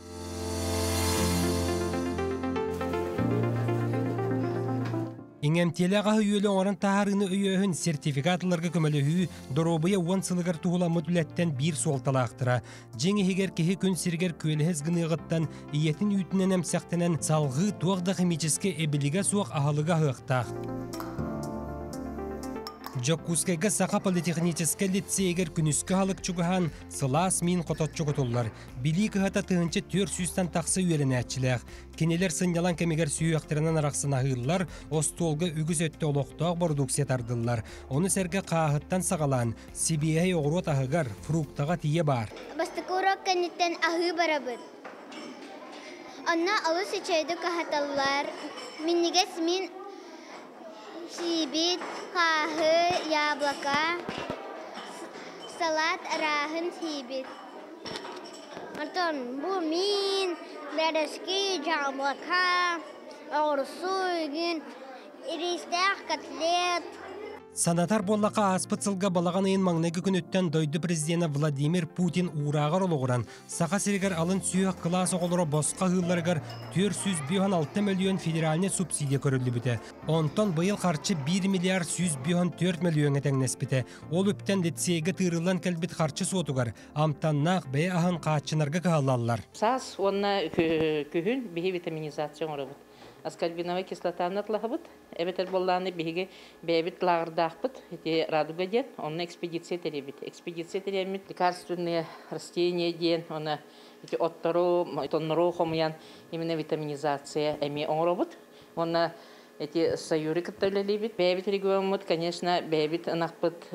Иңемтелеға үйелі оңырын тағарыны үйөһін сертификатларға көмөлі Доробая 10 сылығыр туғыламыт үлеттен бір солталақтыра. Жеңі хегер кехи күн сиргер көліхіз гынығыттан иетін үйтінен әмсәқтінен салғы туақда химическе эбіліге суақ ағалыға ғықтақ. Жокускайга саха политехнический лицейгер күнүскө халык чугахан сылас мин кототчу котуллар. Били кыхата тыгынчы 400-тан тақсы үйеренәтчілер. Кенелер сынялан кемегер сүйектірінен арақсына ғыллар, остолга үгіз өтті олықтақ продукция тардылар. Оны сәрге қағыттан сағалан, Сибиэй оғырот ағығар, фруктаға тие бар. Бастықы урок кәнеттен ағы барабыд. Анна алыс ичайды қағаталар. Миннегес мин сибит, қағы, яблока, салат, арағын сибит. Антон, бұл мин Березки, яблока, огурцы, иристях, котлет. Санатар боллақа аспыцылға балаған айын маңнайғы күнөттен дойды президенті Владимир Путин урағыр олығыран. Сақа сиргер алын сүйек қылас оғылыры босқа ғылларығар 406 миллион федеральный субсидия көрілді біті. Онтон бұйыл қарчы 1 миллиард 104 миллион әтәңнес біті. Ол өптен летсейгі тырылан кәлбет қарчы сотуғар. Амтаннақ бәй ағын қачынарға қағалалар. Сас, онна күхін бейі витаминизация орабыд. Аскорбиновая кислотаны атлағыбыд. Әбетер болланы бейге бәйбіт лағырдақпыд. Радуга ден, онна экспедиция теребіт. Экспедиция теребіт, лекарственные растения ден, онна оттору, тонныру хомиян, именно витаминизация әме оңырабыд. Онна сайуры кіттөлелебіт. Бәйбіт регионымыд, конечно, бәйбіт анақпыд,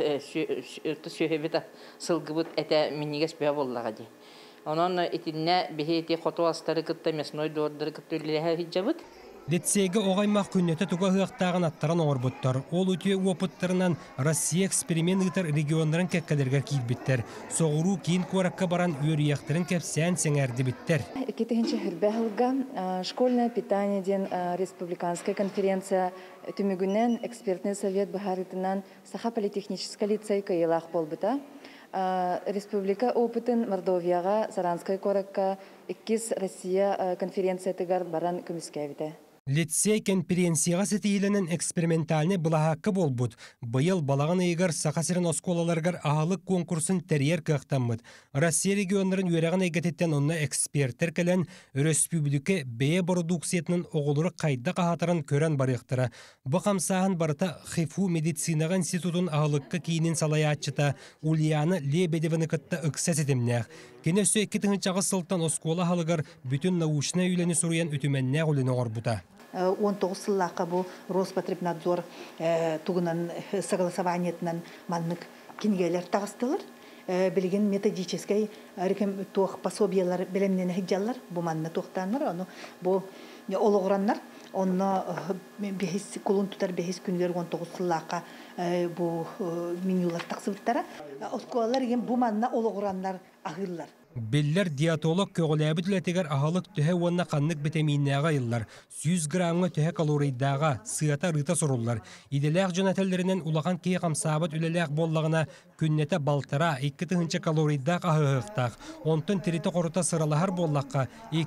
сүйебіт сылғыбыд, әті менегес бәй боллаға де. Онын етінне бейге қоту астары кітті месной дордыры кіттөлелеге хиджабыд. Детсеге оғаймақ күннеті туға ғықтағын аттаран оңыр бұттар. Ол өте опыттарынан Россия эксперимент ұйтар регионларын кәккәлерге кейбіттер. Соғыру кейін көракка баран өрияқтарын кәпсән сәңәрді біттер. Кетігінші хүрбәғылға школьное питание ден республиканская конференция түмігінен экспертный совет бұхарытынан Саха политехнический лицей кайылақ бол бұта. Республика опытын Мордовияға, Саранскай коракка, 2 Россия конференция тыгар баран көміскәвіде. Лицей конференцияға сетейленен экспериментальный бұлағаққы болбуд. Бұйыл балағын егер сақасырын осколаларғар ағалық конкурсын тәрьер қақтамыд. Россия регионларын өрәғын егететтен онына эксперттер кәлін республика бәе продукциятының оғылыры қайда қағатарын көрен барықтыра. Бұ қамсағын барыта Хифу медицинаға институтын ағылыққа кейінен салаятчыта Ульяна Лебедевіні кітті үксәс етімнәқ. Кенесі 2-ғы сылттан оскола халығар бүтін наушына үйлені сұруян өтіменнәқ үліні орбута. 19 сыллаққа бұл Роспотребнадзор туғынан согласованиетінен маннык кенгелер тағыстылыр. Білген методическай тоқ пособиялар білемнені хиджалар, бұл манны тоқтаныр. Бұл олығыранлар, онына құлын тұтар 5 күнгер 19 сыллаққа бұл менюлар тақсыбыттары. Осколалар бұл манна олығыранлар ағылар. Беллер диатолог көғіләбі түләтегер ағалық түхе онына қаннық бітаминнәға йыллар. 100 грамға түхе калорийдаға, сыйата рыта сұрулар. Иделәқ жөнәтелдерінен улаған кей қамсабыт үлеләқ боллағына күннеті балтара 2 калорийдақ ағығықтақ. Онтын тіріті қорыта сыралахар боллаққа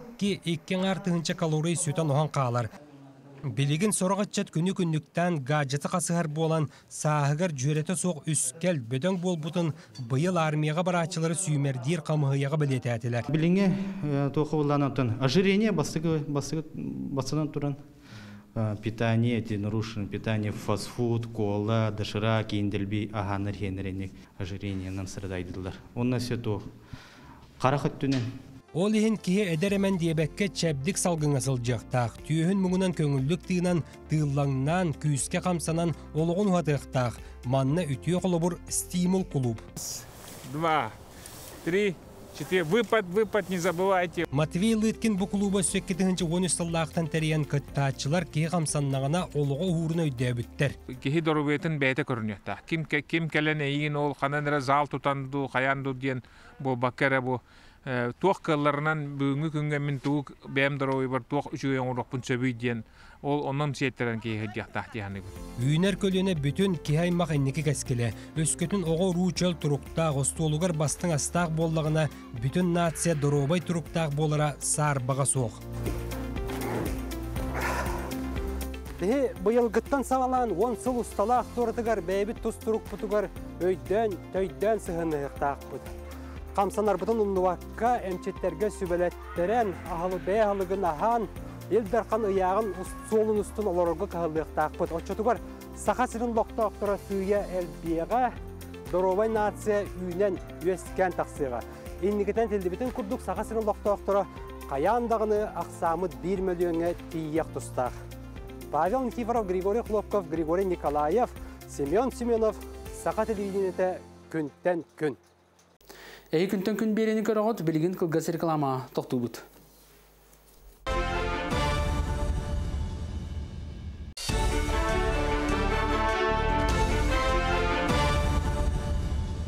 2 калорий сүтан оған қалар. Билигин сорағатчат күні-күнніктен гаджеті қасығар болан сағығар жүреті соқ үскел бөдің бол бұтын бұйыл армияға барачылары сүймердер қамығыяға білеті әтілер. Билинге тоқы болан отын ожирение басынан тұран питание, нарушен питание, фастфуд, кола, дошира, кейінделбей ағаныр хенеренек ожирениянан сырдайдылар. Онна все то қарақыт түнен. Ол ехін кеге әдеремен дебекке чәбдік салғыңа сылжақтақ. Түйіхін мұңынан көңіллік тыынан, тыыллаңнан, күйіске қамсанан олығын ұғатықтақ. Манна үтіе қолыбыр стимул клуб. 2, 3, 4, выпад, не забывайте. Матвей Лыткин бұл клуба сөккетігінші 13 сыллақтан тәриян кыттачылар кеге қамсаннағына олығы ұғырына өйдәбіттер. Кеге дорубетін бәйті көрінетті. Кім кәлін әйін ол қананыра зал тұтанду, қаянду ден бұл баккара бұл. Туақ кылларынан бүгінгі күнге мен туық бәмдіруы бар туақ үшіге оңырықпын сөбейден ол онын сеттерін кейі дияқтақ дейіні. Үйінер көліне бүтін кейаймақ әннекі кәскелі. Өскөтін оғы ручел тұруқтақ, остолығар бастың астақ боллағына бүтін нация доробай тұруқтақ болыра сар баға соқ. Бұйыл ғыттан сағалан 10 сыл ұсталақ тұрытығар бәйбіт тұс тұруқ бұтығар өйден, төйден сығыны ұқтақ бұд. Қамсанар бұтын ұлнуаққа әмчеттерге сүбелеттерен ағалы бәй ағылығын аған, елдерқан ұяғын солын ұстын оларығы қағылықтақ бұд. Отчетуғар сақа сірін лоқта оқтыра сүйе әлбеға, доровай нация үйінен өскен тақсыға. Еннігітен телдебетін күрдік сақа сірін лоқта оқтыра қаяндағыны ақсамы 1 миллионға тейек тұстақ. Павел Никифоров, Григорий Хлопков, Григорий Николаев, Семен Семенов, сақа телевидениеті күнттен күн. Әй күнтен күн берені көріғыт, білген қылғас реклама тоқты бұд.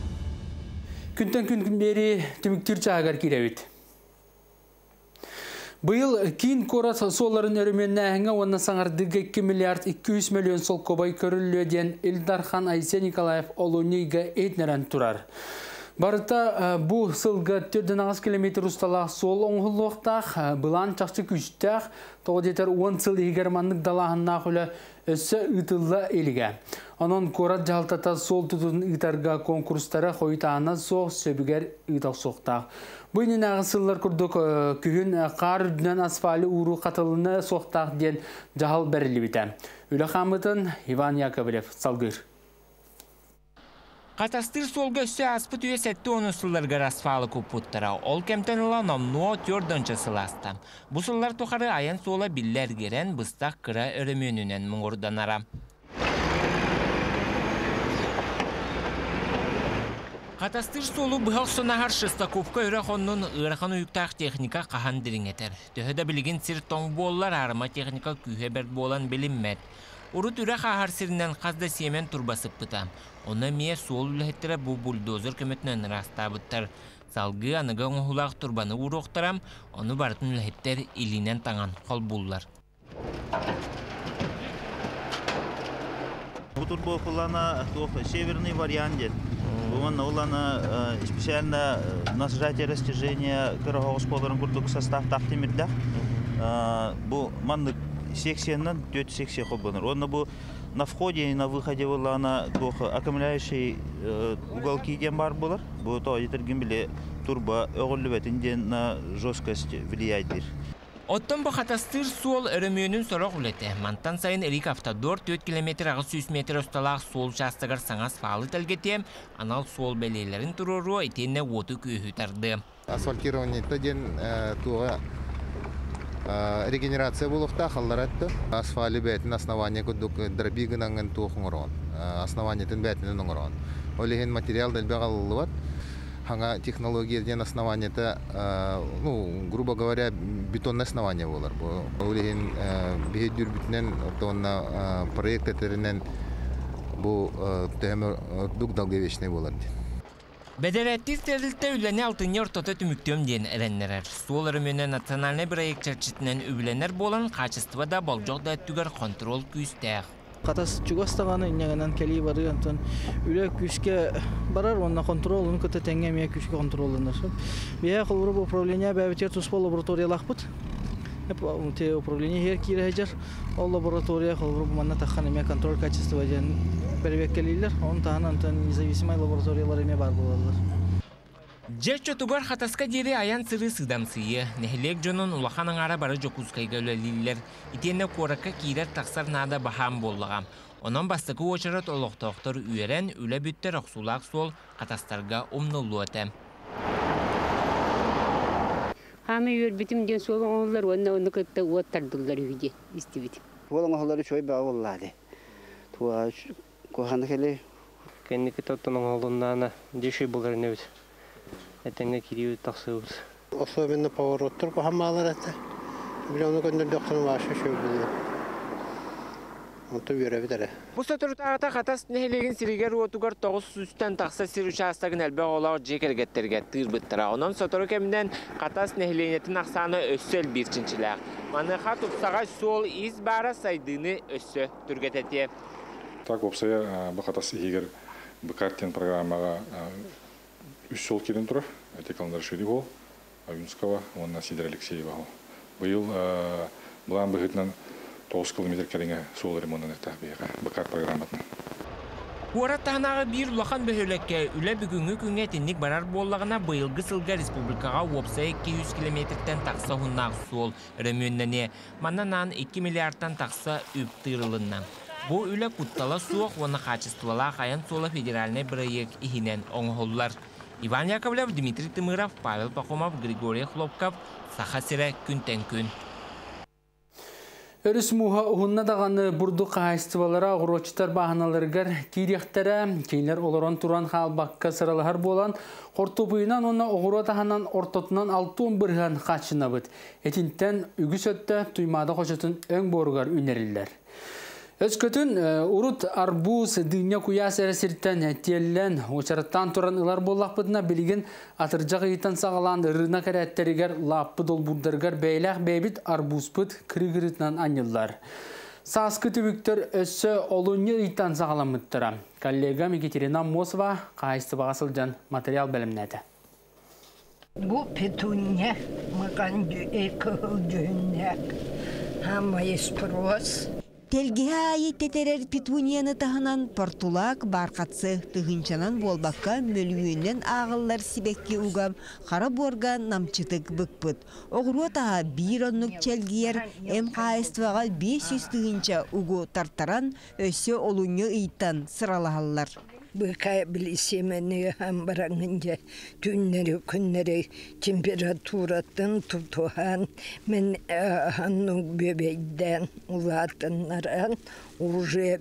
Күнтен күн бері түміктір чағығар кереуіт. Быйыл кин корат соларын өріменнәһіңі онна саңардығы 2 миллиард 200 миллион сол кобай көріллөден Илдархан Айсе Николаев олуниға етнерен тұрар. Барыта бұ сылғы 4,5 километр ұсталақ сол оңғылуқтақ, бұлан чақчы күштақ, тоғдетер 10 сыл егерманлық далағынна құлы өссі ұтылы еліге. Онын корат жалтата сол тұтын ұтарға конкурстары қойтағына соқ сөбігер ұтақ соқтақ. Бұйнын ағысылар күрдік күйін қар үдінен асфали ұру қатылыны соқтақ ден жағал бәрілі біті. Үлі қамытын Иван Яковлев салғыр. Қатастыр солғы өсі аспыт үйе сәтті оны сылларғар асфалы көппұттыра. Ол кәмтен ұла номнуо төрдінші сыласты. Бұл сыллар тұқары аян сола биллер керен бұстақ кыра өріменінен мұңырданара. Қатастыр солу бұғақ сонағар Шестаковка өріқонның ұйрақан ұйықтақ техника қахан діріңетер. Төхеді білген сір тоң болылар арыма техника күйе бәрд болан білінмәд. Урут үрі қағар сірінен қазда семен турбасып бұтам. Оны мие сол үліхеттері бұл бульдозер көметінен раста бұттар. Салғы анығы оңғылақ турбаны ұруқтарам, оны бартын үліхеттер илінен таңан қол бұллар. Бұл турбо құлана северный вариант дед. Бұған оланы специально на сжатие растяжения кырағыз қоларын күрдік состав тақтемірдік. Бұл маңдық секцияның 4 секция қолбаныр. Оны бұл на входе и на выходе оланы аккумуляющий уголки ден бар болар. Бұл тоғытырген біле турбо оғылы бәтінден на жесткость влияйдер. Оттан бұл қатастыр сол өрімөнің сорақ үлеті. Мантан сайын әрік автодор 4 км ағыз 100 метр ұсталақ сол жастығыр саңас фалы тәлгетем, анал сол бәлейлерін тұрыру етенне оты күйі тарды. Асфальтирование ден туға регенерация болуқта қалдар әтті. Асфали бәтін основания күдік дробигін аңын туғын ұрған. Основаниятын бәтінін ұңырған. Олеген материал дәлбе қалылы бат. Ханга технологияден основания-то, грубо говоря, бетонное основание болар. Олеген бейдюр битнен, на проект этеринен бу дук долговечный болар. Бедереттиз терилте үләне алтыны ортоты түміктем ден әреннерер. Сол өрімене национальный проект чәрчетінен үбіленер болан качество да болжоқ да түгер контрол күйістәғ. Қатас жүгастағаны инегенен кәлей бары, антон үлі күшке барар, онна контролын көті тәңге мия күшке контролыныр. Бия қолбыры управление бәбітер тұспол лабораториялақ бұд. Управление хер кире хәжер, ол лаборатория қолбыры бұманна таққан емия контроль качество ден бәрбек кәлейлер, он тағын антон независимай лабораториялар емия бар болалар. Жечо тугар хатаска дере аян сыры сыдамсые. Нехлек жонун улаханын ара бары жокускайга өлелилер. Итенне коракка кирер тақсар нада бахам боллағам. Онан бастықы очарат олықтақтыр үйерен үлі бүттер ақсулақ сол қатастарға умнулу өтем. Хами үйербітім ден сол оңылар оны күтті уаттардылар үйде істебетім. Ол оңылары чой бағы олады. Туа көханы келе. Кәнекі тоттың оңылыннана дешей болар нөбіз. Этенге кириу таксыбыз. Особенно повороттар кохамалар это. Билону көндөр доктор башы шөбүлү. Онто беребидер. Бу сотуртагата катас нехлеген сиригер отугар 900-тан такса сир участагын элбе олар жекергеттерге тырбыттыра. Онон сотуру кемден катас нехленетин аксаны өссөл бирчинчилер. Маны хат упсага сол из бара сайдыны өссө түргетете. Так опсая бу катас игер бу картин программага Үсол келін тұры, Әтекаландар Шерибол, Аюнскова, онна Сидер Алексеева. Бұл бұлан бұғытынан 9 километр кәріңе сол ремонтын әртақ бейға, бұқар программатын. Уараттағынағы бір ұлақан бөхөлекке үлі бүгінгі күнге теннік барар боллағына бұйылғы сылға республикаға опсай 200 километрден тақса ғыннағы сол ремонтыне, маннан 2 миллиардтан тақса үптіріліннан. Бұл үлі құттала суық, оны қачыстылала қаян солы федеральный проект ихинен оңғоллар. Иван Яковлев, Дмитрий Тымыров, Павел Пахомов, Григорий Хлопков, Сахасире күнтен-күн. Өріс мұға ұғынна дағаны бұрды қайыстывалара ғұрочтар бағаналарғар кейректері, кейлер оларан тұран қалбаққа сыралығар болан, қорты бұйынан оны ұғыра тағанан ортотынан 6-10 бірған қачына бұд. Етінттен үгіс өтті тұймады қошытын өң борғар үнерілдер. Өскөтін урут арбуз дыня куяс әресірттен әттеллен очараттан тұран ылар боллақ бұдына білген атыржақ ейтан сағалан ұрына кәрәттерігер лаппы долбурдаргар бәйләқ бәйбіт арбуз бұд кірігірітнан анылар. Саскы түбіктер өссі олуны ейтан сағаламыттыра. Коллегам Екатерина Мосова қайысты бағасылжан материал бәлімнәді. Бұл петуния маған екіғыл жүйіннәк. Хамай спрос. Телгеге айеттетерер петунияны тахынан портулак барқатсы тыгынчанан болбаққа мөлуінен ағылар сибекке угам қара борга намчытык бұкпыт. Оғыруа таға бір оннық челгер әм қайыстываға 500 тыгынча угу тартаран өсі олуны ыйттан сыралағалар. Бұқай білісемене хамбараңынде түннері күннері температуратын тұтуған мен ханның бөбейден ұлатынларан уже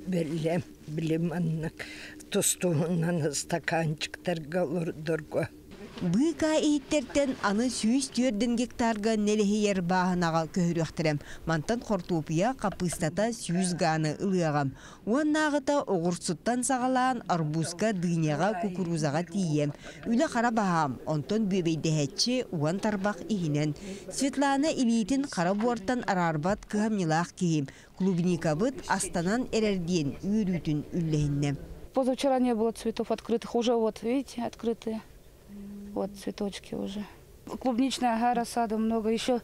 біліманның тұстуынан стаканчықтарға ұрдырға. Бұқа ейттерден аны 104 гектарға нелехейер бағынаға көхіріқтірем. Мантан қортупия қапыстата 100 ғаны ұлығам. Уаннағыта оғырсуттан сағалаған арбузға дыняға кукурузаға тием. Үлі қара бағам, онтон бөбейдехетші уан тарбақ ихінен. Светлана илейтін қара буартан арарбат кығамнилақ кейім. Клубника бұд астанан әрерден үйрүтін үлләйінне. Позавчера не было цветов открытых, уже вот, видите, открытые. Вот цветочки уже. Клубничная ага, рассада много. Еще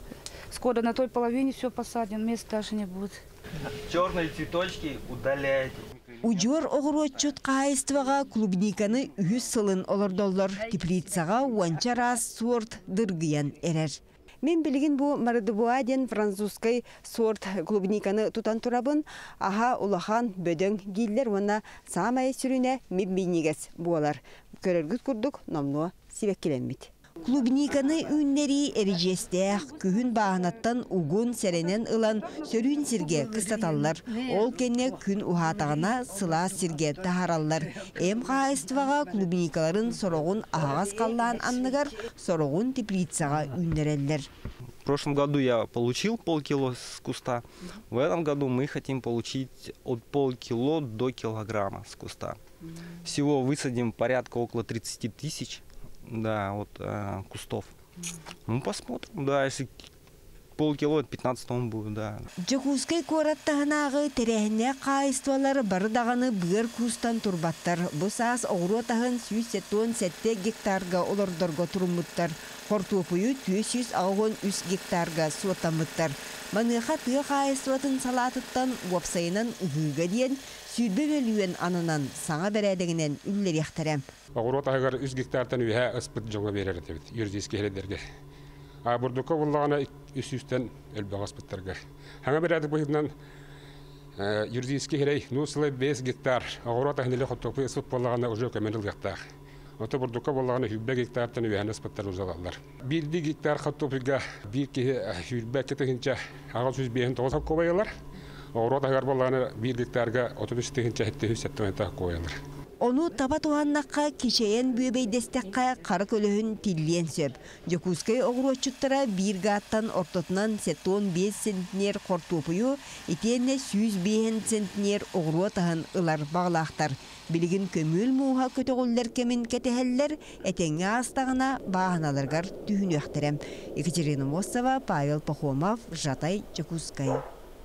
скоро на той половине все посадим, места даже не будет. Черные цветочки удаляйте. Уджор оғыротчут қайыстываға клубниканы үйіз сылын олырдоллар. Теплицаға уанча раз сорт дыргиян әрер. Мен білген бұл Мардыбуаден французскай сорт клубниканы тұтан тұрабын, аға улахан бөдің гейлер оны самай сүріне меббейнегес болар. Көрергіт күрдік, номнуа сибеккеленмет. Клубниканы үннері әрежестәқ, күхін бағынаттан угун сәренен ылан сөрін сірге қыстаталар. Ол кенне күн ухатағына сыла сірге тахаралар. Әм қайыстываға клубникаларын сорогун ағас қаллан анныгар, сорогун теплицаға үннерелер. В прошлом году я получил полкило с куста. В этом году мы хотим получить от полкило до килограмма с куста. Всего высадим порядка около 30 тысяч. Да, вот кустов. Ну, посмотрим, да, если полкило, это 15 тонн будет, да. Джакускай кораттағынағы тәрәхіне қайыстывалар бардағаны бұғыр кустан турбаттар. Бұсас оғыру тағын 107 гектарға олардарға тұрмыттар. Қортуопыю 200 ағын 3 гектарға суатамыттар. Маныға тұғы қайыстыватын салатыттан уапсайынан ұғыға дейін сүйірбе бөлуен анынан саңа бәрәдігінен үллер яқтарам. Оғыру тағығар 3 гектартан үйе ұспыт жоңа берер дебет, юридический хеледерге. Бұрдыққа болағына 300-тен әлбәғ ұспыттарға. Хаңа бәрәдік бұйынан юридический хелей, нұсылы 5 гектар, оғыру тағынелі құттықпы ұспыт болағына ұжы көменділ гектар. Ота бұрдыққа болағына 2 гектартан үйе ұспыттар ұзалалар. 1 гектар құттықпыға 1 кетігінші ағыл 109 көбайылар. Оғыру тағығар болағына 1 гектарға 33 тегінші әтті 170 көбайылар. Onu taba tuğannaqqa kişeyen büyübeydestekka qarı kölühün tillien söp. Jokuskay oğruçuttara bir gattan ortatından 75 sentner kortupuyu, itiyenne 105 sentner oğru tahın ılar bağlaqtar. Bilgin kömül muha kötüğüller kemin keteheller, etenge astağına bağınalargar tühünü yaxtarem. Екатерина Мосова, Павел Пахомов, Жатай, Jokuskay.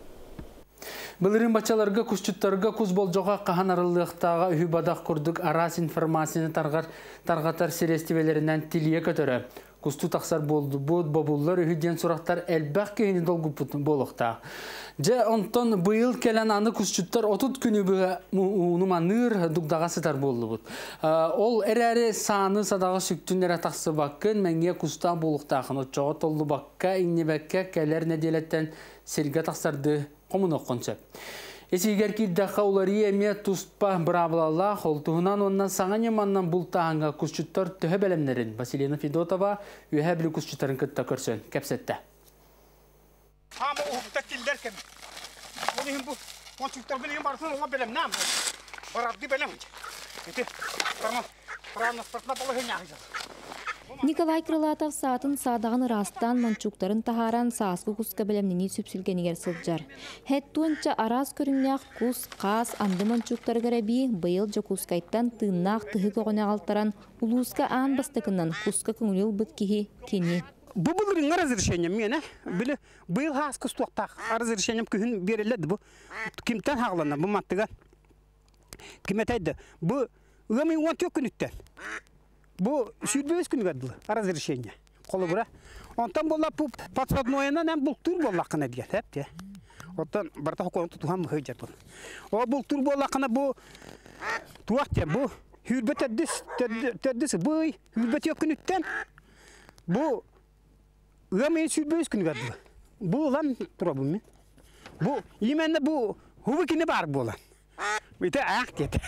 Былырын бачаларга күшчүттарга күз болжоға қахан арылықтаға үйі бадақ күрдік арас информацияны тарғатар селестивелерінен тилие көтірі. Күсту тақсар болды бұд бабуллар үйіден сұрақтар әлбәқ кейіні долғы болықта. Же онтон бұйыл келен аны күшчүттар 30 күні бұға ұныманыр дұқдаға сытар болды бұд. Ол әрәрі саны садағы сүктінлері тақсы баққын мәңге күста болықтағын. Отчоға толды баққа, иннебәкке кәлер неделеттен серге тақсарды комуна концепт. Эсигер киддаққа улари эме туспа бравлала холтуынан оннан саңане маннан бултаанга күшчүттөр төһө белемнерин Василина Федотова үйәбілі күшчүттарын кытта көрсен кәпсетті. Ама уқта килдер кем. Онын бұл кончуктар білген барсын оға белемнам. Барадды белем. Эти парна спортна болы хеняғы жаз. Николай Крылатов сатын садағын растан манчуктарын тахаран саасқы куска білемнені сүпсілгенігер сылджар. Хэттуанча арас көріңнях кус, қас, анды манчуктар гараби бұйыл жа кускайттан тыыннақ тыхы көғіне алтаран улуска аан бастықынан куска көңіліл бұткихи кені. Бұл бұлырың разрешением мені, бұйыл хас кустуақтақ разрешением күхін беріледі бұл. Кімтен хағылана бұл маттыға. Кіметайды, бұл ұғамын 14 күн үттен. Бұл сүйдбөз күн ғадылы, разрешение. Қолы бұра. Онтан болла бұл подсаднойынан әм бұл тұр боллақына деген, әпте. Онтан барта қоғын тұтуған мұхай жар бұл. О бұл тұр боллақына бұл туақты, бұл хүрбет әддісі бұй, хүрбет өк күн үттен. Бұл ұғамын сүйдбөз күн ғадылы. Бұл ұлан тұра бұл мен. Бұл еменді бұл хубы кені бар болан. Бүйті ақ деді.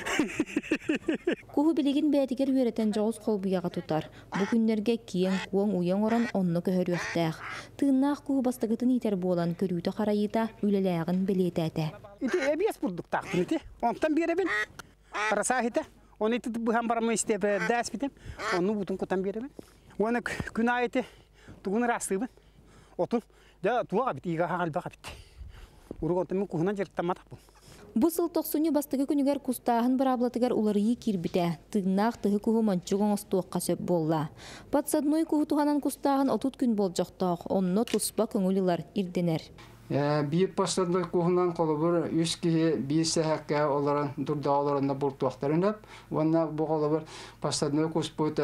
Куху білеген бәтігер өретен жоғыз қолбияға тұтар. Бұ күндерге киен, қуың, уяң оран онны көхөр өқтәқ. Тыыннақ куху бастығытын етер болан көрүйті қарайыта үлеләғын білеті әті. Ити әбес бұрдық тақтын еті. Онтан беребен. Расахита. Оны еті бұған барамын істеп дәс бітем. Оны бұтын құтан беребен. Оны күн айеті тұғын растығын. Отын. Туаға біт, иға қағалбаға біт. Ұрық онтан мен кухынан жерттамадақ бұл. Бұсыл тоқсыны бастығы күнігер кустағын бір аблатығар уларыйы кирбіте, тыгнақ тығы күхі манчуғын остуыққа сөп болла. Патсадной күхі туғанан кустағын отут күн бол жоқтақ, онны тұспа көңілілер ирденер. Бейіп пастадной күхінен қолы бір үш кеге бейсі әкке оларын дұрда оларында бұл туақтарын әп. Онна бұл қолы бір пастадной күс бұйт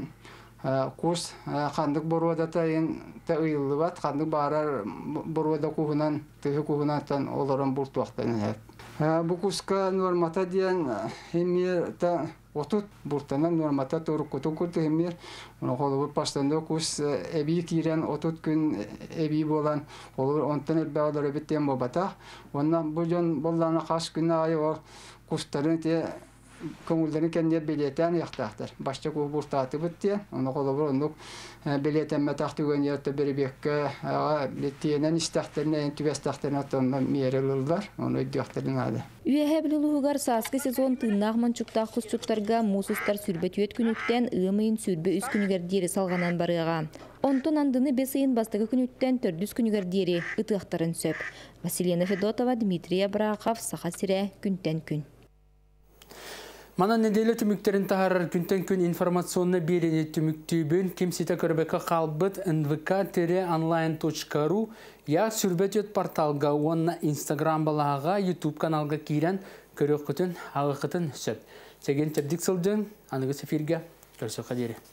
кус қандық бұруадата ең ұйылы бат, қандық барар бұруада күхінен, тығы күхінен оларын бұл туақтарын әп. Бұл күсқа нормата дейін емер отут бұртанан нормата тұрық күтін күрді емер. Оны қолы бір пастанда күс әбей кейрен отут күн әбей болан. Қолы онтан әлбә олар өбеттен болбата. Онна бұл жон болланы қас күні айы ол күстарын көңілдерін кәнде білетен яқтақтыр. Башта көй бұртаты бұтте. Оны қолы бір ондық білетен мәтақты өңерді бір бекке білеттенен істақтарына, түбестақтарына тұнна мерелілдар. Оны өйдіяқтарын ады. Үйәхәбілі лұғығар сасқы сезон тыыннақ манчуқтақ құсчуттарға мусустар сүрбет үйет күніттен ұйымайын сүрбе үз күнігер дері салғанан барыға. Онтон андыны бесейін бастығы күніттен төрдүз күнігер дері ұтықтарын сөп. Василина Федотова, Дмитрия Брахов, Саха Сире, күнтен күн. Мана неделе түміктерін тағарар күнтен күн информационны берене түміктүйбін кемсеті көрбекі қалбыт nvk-online.ru я сүрбет өт порталға онна Instagram балаға YouTube каналға кейрен көрек күтін, ағы күтін сөп. Сеген тәбдік сылдың, анығы сефирге көрсі қадері.